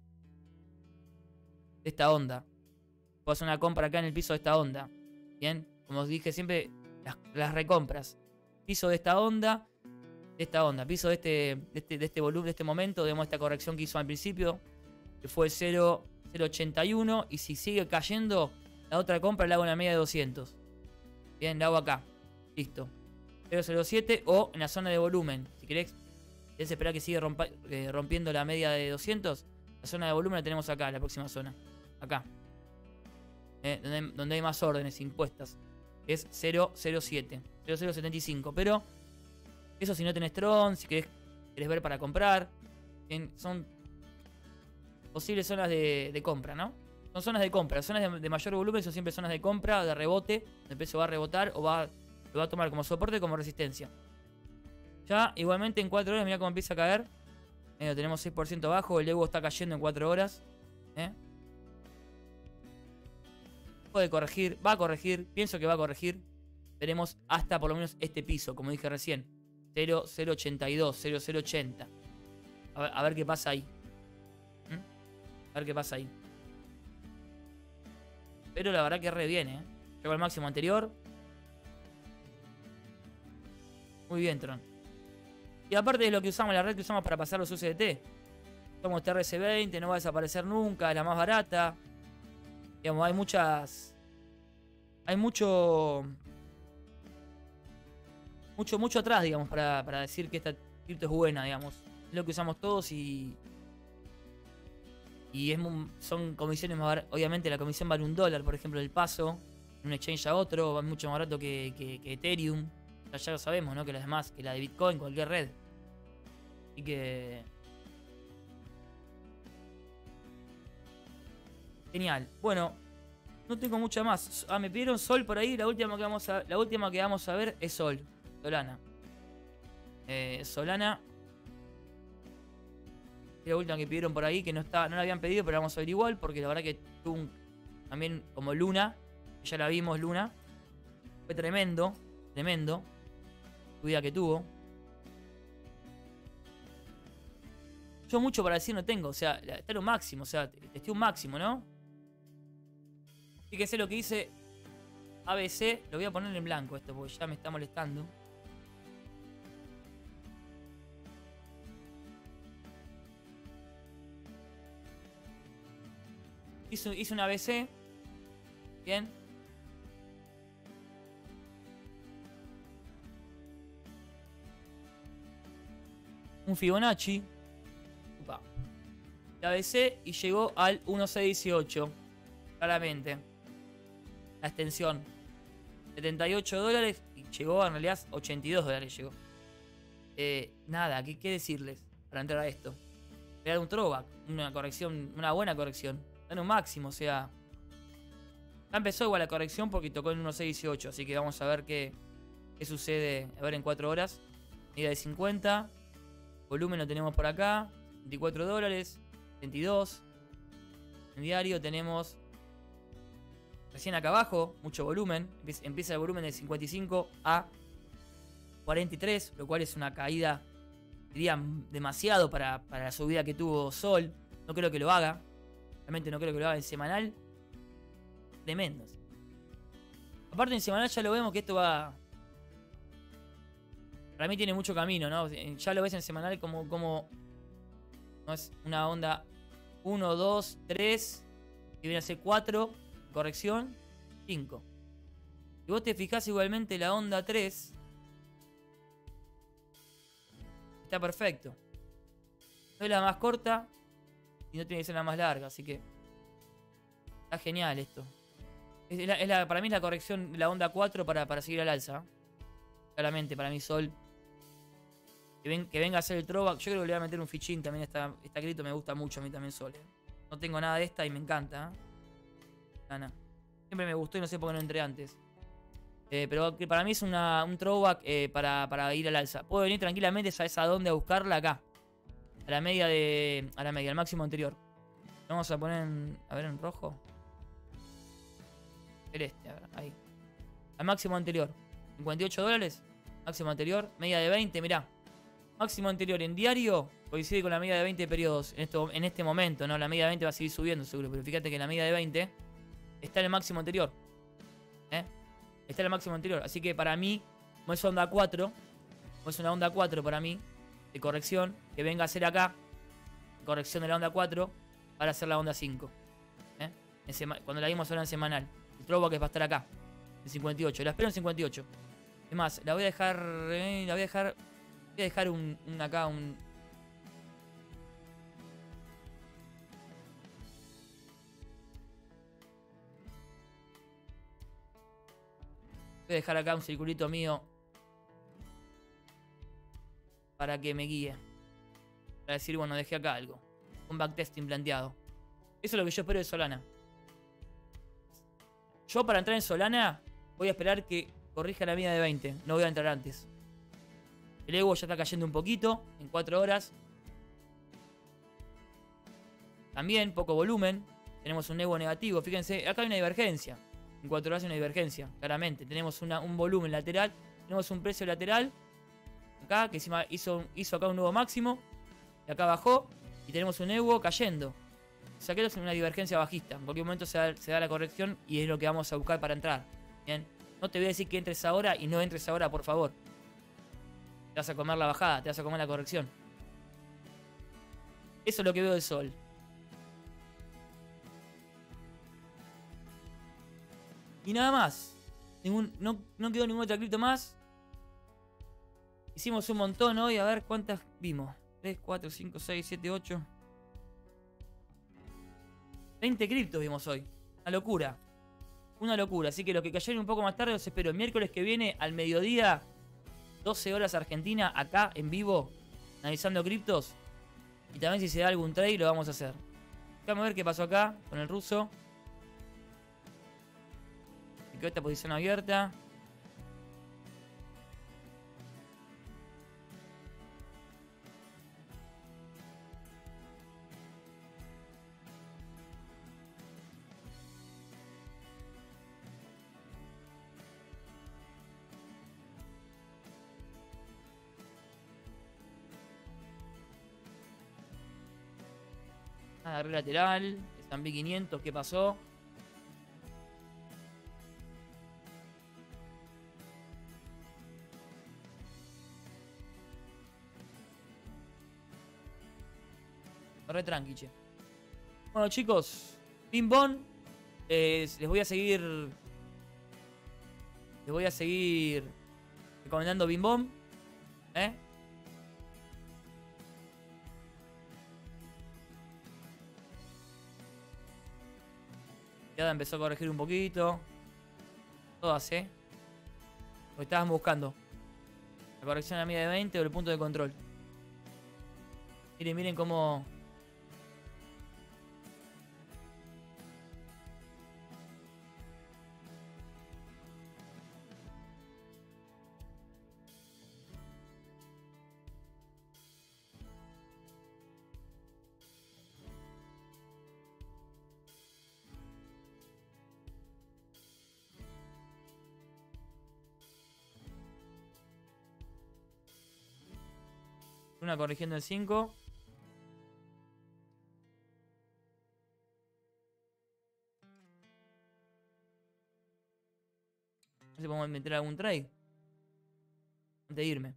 de esta onda. Puedo hacer una compra acá en el piso de esta onda. Bien, como os dije siempre, las recompras. Piso de esta onda. Piso de este volumen, de este momento. Vemos esta corrección que hizo al principio. Que fue 0,081. Y si sigue cayendo, la otra compra la hago en la media de 200. Bien, la hago acá. Listo. 0,07 o en la zona de volumen. Si querés esperar que siga rompiendo la media de 200. La zona de volumen la tenemos acá, la próxima zona. Acá. Donde hay más órdenes impuestas. Es 0,07. 0,075. Pero eso si no tenés Tron, si querés ver para comprar. Bien, son posibles zonas de compra, ¿no? Son zonas de compra. Zonas de mayor volumen son siempre zonas de compra, de rebote. Donde el precio va a rebotar o lo va a tomar como soporte o como resistencia. Ya, igualmente en 4 horas, mirá cómo empieza a caer. Lo tenemos 6% abajo. El Evo está cayendo en 4 horas. Puede corregir, va a corregir. Pienso que va a corregir. Veremos hasta por lo menos este piso, como dije recién. 0,082, 0,080. A ver qué pasa ahí. A ver qué pasa ahí. Pero la verdad que re bien, Llegó al máximo anterior. Muy bien, Tron. Y aparte de lo que usamos, la red que usamos para pasar los USDT. Somos TRC20, no va a desaparecer nunca, es la más barata. Digamos, hay muchas... Hay mucho atrás, digamos, para decir que esta cripto es buena, digamos. Es lo que usamos todos y son comisiones más baratas. Obviamente la comisión vale $1, por ejemplo, el paso. En un exchange a otro, va mucho más barato que Ethereum. Ya lo sabemos, ¿no? Que las demás, que la de Bitcoin, cualquier red. Así que... Genial. Bueno, no tengo mucha más. Me pidieron Sol por ahí. La última que vamos a ver es Sol. Solana. Solana. Es la última que pidieron por ahí, que no la habían pedido, pero la vamos a ver igual, porque la verdad que tuvo también como Luna. Ya la vimos, Luna. Fue tremendo. Tremendo. Subida que tuvo. Yo mucho para decir no tengo. O sea, está en un máximo. O sea, testé un máximo, ¿no? Fíjese lo que dice ABC. Lo voy a poner en blanco esto, porque ya me está molestando. Hice un ABC. Bien. Un Fibonacci. Upa. La ABC y llegó al 1.618. Claramente. La extensión. $78 y llegó, en realidad, $82 llegó. Nada, ¿qué decirles para entrar a esto? Crear un throwback, una corrección, una buena corrección. Dan un máximo, o sea. Ya empezó igual la corrección porque tocó en 1.618. Así que vamos a ver qué sucede. A ver en 4 horas. Medida de 50. Volumen lo tenemos por acá. $24. 22. En diario tenemos. Recién acá abajo, mucho volumen. Empieza el volumen de 55 a 43. Lo cual es una caída, diría, demasiado para la subida que tuvo Sol. No creo que lo haga. Realmente no creo que lo haga en semanal. Tremendos. Aparte en semanal ya lo vemos que esto va... Para mí tiene mucho camino, ¿no? Ya lo ves en semanal como no es una onda 1, 2, 3. Y viene a ser 4. Corrección. 5. Si vos te fijás igualmente la onda 3. Está perfecto. No es la más corta. Y no tiene que ser la más larga. Así que... Está genial esto. Para mí es la corrección, la onda 4 para seguir al alza. Claramente, para mí Sol. Que venga a hacer el throwback. Yo creo que le voy a meter un fichín también. Esta cripto me gusta mucho a mí también Sol. No tengo nada de esta y me encanta. Siempre me gustó y no sé por qué no entré antes. Pero que para mí es un throwback para ir al alza. Puedo venir tranquilamente, ¿sabes a dónde? A buscarla acá. A la media al máximo anterior. Vamos a poner a ver, en rojo. Celeste, a ver, ahí. Al máximo anterior. 58 dólares. Máximo anterior. Media de 20, mirá. Máximo anterior en diario coincide con la media de 20 periodos en este momento, ¿no? La media de 20 va a seguir subiendo seguro, pero fíjate que la media de 20 está en el máximo anterior. Está en el máximo anterior. Así que para mí, como es onda 4, como es una onda 4 para mí, de corrección, que venga a hacer acá, corrección de la onda 4, para hacer la onda 5. Cuando la vimos ahora en semanal. El throwback que va a estar acá, en 58. La espero en 58. Es más, la voy a dejar. Voy a dejar acá, un. Voy a dejar acá un circulito mío para que me guíe. Para decir, bueno, dejé acá algo. Un backtesting planteado. Eso es lo que yo espero de Solana. Yo para entrar en Solana voy a esperar que corrija la media de 20. No voy a entrar antes. El Evo ya está cayendo un poquito. En 4 horas. También poco volumen. Tenemos un Evo negativo. Fíjense, acá hay una divergencia. En 4 horas hay una divergencia, claramente. Tenemos un volumen lateral. Tenemos un precio lateral. Acá, que encima hizo acá un nuevo máximo. Y acá bajó. Y tenemos un Evo cayendo. Saqueros en una divergencia bajista. En cualquier momento se da la corrección y es lo que vamos a buscar para entrar. Bien. No te voy a decir que entres ahora y no entres ahora, por favor. Te vas a comer la bajada, te vas a comer la corrección. Eso es lo que veo del sol. Y nada más. No quedó ningún otro cripto más. Hicimos un montón hoy. A ver cuántas vimos. 3, 4, 5, 6, 7, 8. 20 criptos vimos hoy. Una locura. Una locura. Así que los que cayeron un poco más tarde los espero el miércoles que viene al mediodía. 12 horas Argentina. Acá en vivo. Analizando criptos. Y también si se da algún trade lo vamos a hacer. Vamos a ver qué pasó acá con el ruso. Me quedó esta posición abierta. Agarré lateral. S&P 500, ¿qué pasó? Re tranqui, che. Bueno, chicos. Bim Bom. Les voy a seguir. Les voy a seguir recomendando Bim Bom. Ya empezó a corregir un poquito. Todas, Lo que estábamos buscando. La corrección a la media de 20 o el punto de control. Miren, miren cómo. Una corrigiendo el 5. A ver si podemos meter algún trade. Antes de irme.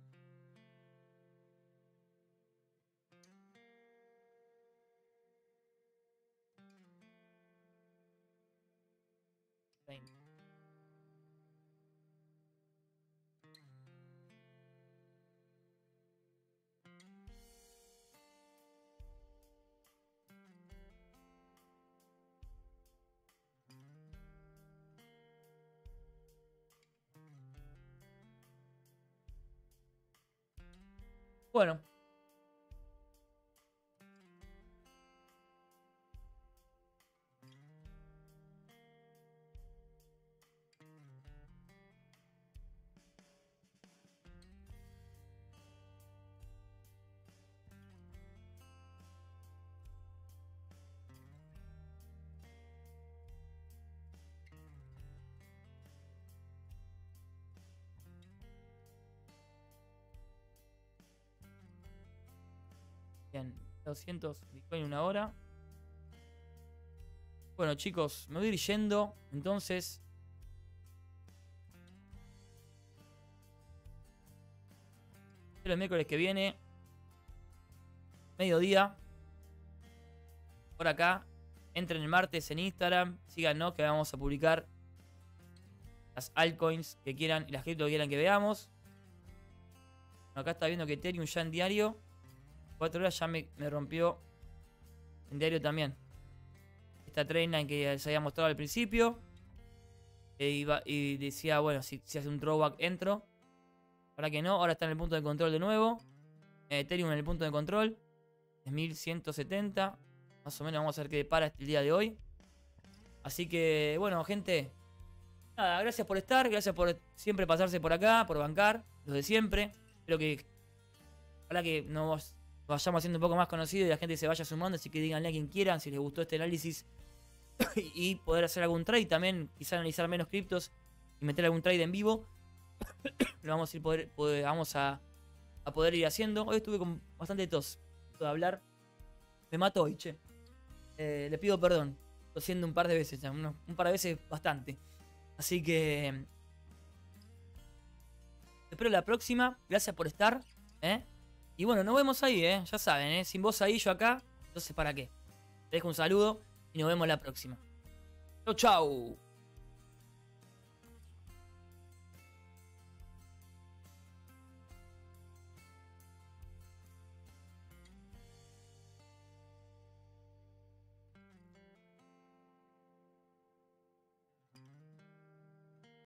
Bueno. Bien, 200 Bitcoin en una hora. Bueno, chicos, me voy a ir yendo. Entonces, el miércoles que viene, mediodía, por acá. Entren el martes en Instagram. Síganos que vamos a publicar las altcoins que quieran y las cripto que quieran que veamos. Acá está viendo que Ethereum ya en diario 4 horas ya me rompió en diario también. Esta trendline que les había mostrado al principio. Y decía, bueno, si hace un throwback entro. Ahora que no, ahora está en el punto de control de nuevo. Ethereum en el punto de control. Es 1170. Más o menos vamos a ver qué depara el día de hoy. Así que, bueno, gente. Nada, gracias por estar. Gracias por siempre pasarse por acá, por bancar. Los de siempre. Espero que, ojalá que nos vayamos haciendo un poco más conocidos y la gente se vaya sumando. Así que díganle a quien quieran si les gustó este análisis. Y poder hacer algún trade también. Quizá analizar menos criptos y meter algún trade en vivo. Lo vamos a poder ir haciendo. Hoy estuve con bastante tos de hablar. Me mató hoy, che. Le pido perdón. Tosiendo un par de veces. Un par de veces bastante. Así que espero la próxima. Gracias por estar. Y bueno, nos vemos ahí, ya saben, sin vos ahí, yo acá. Entonces, ¿para qué? Te dejo un saludo y nos vemos la próxima. Chau, chau.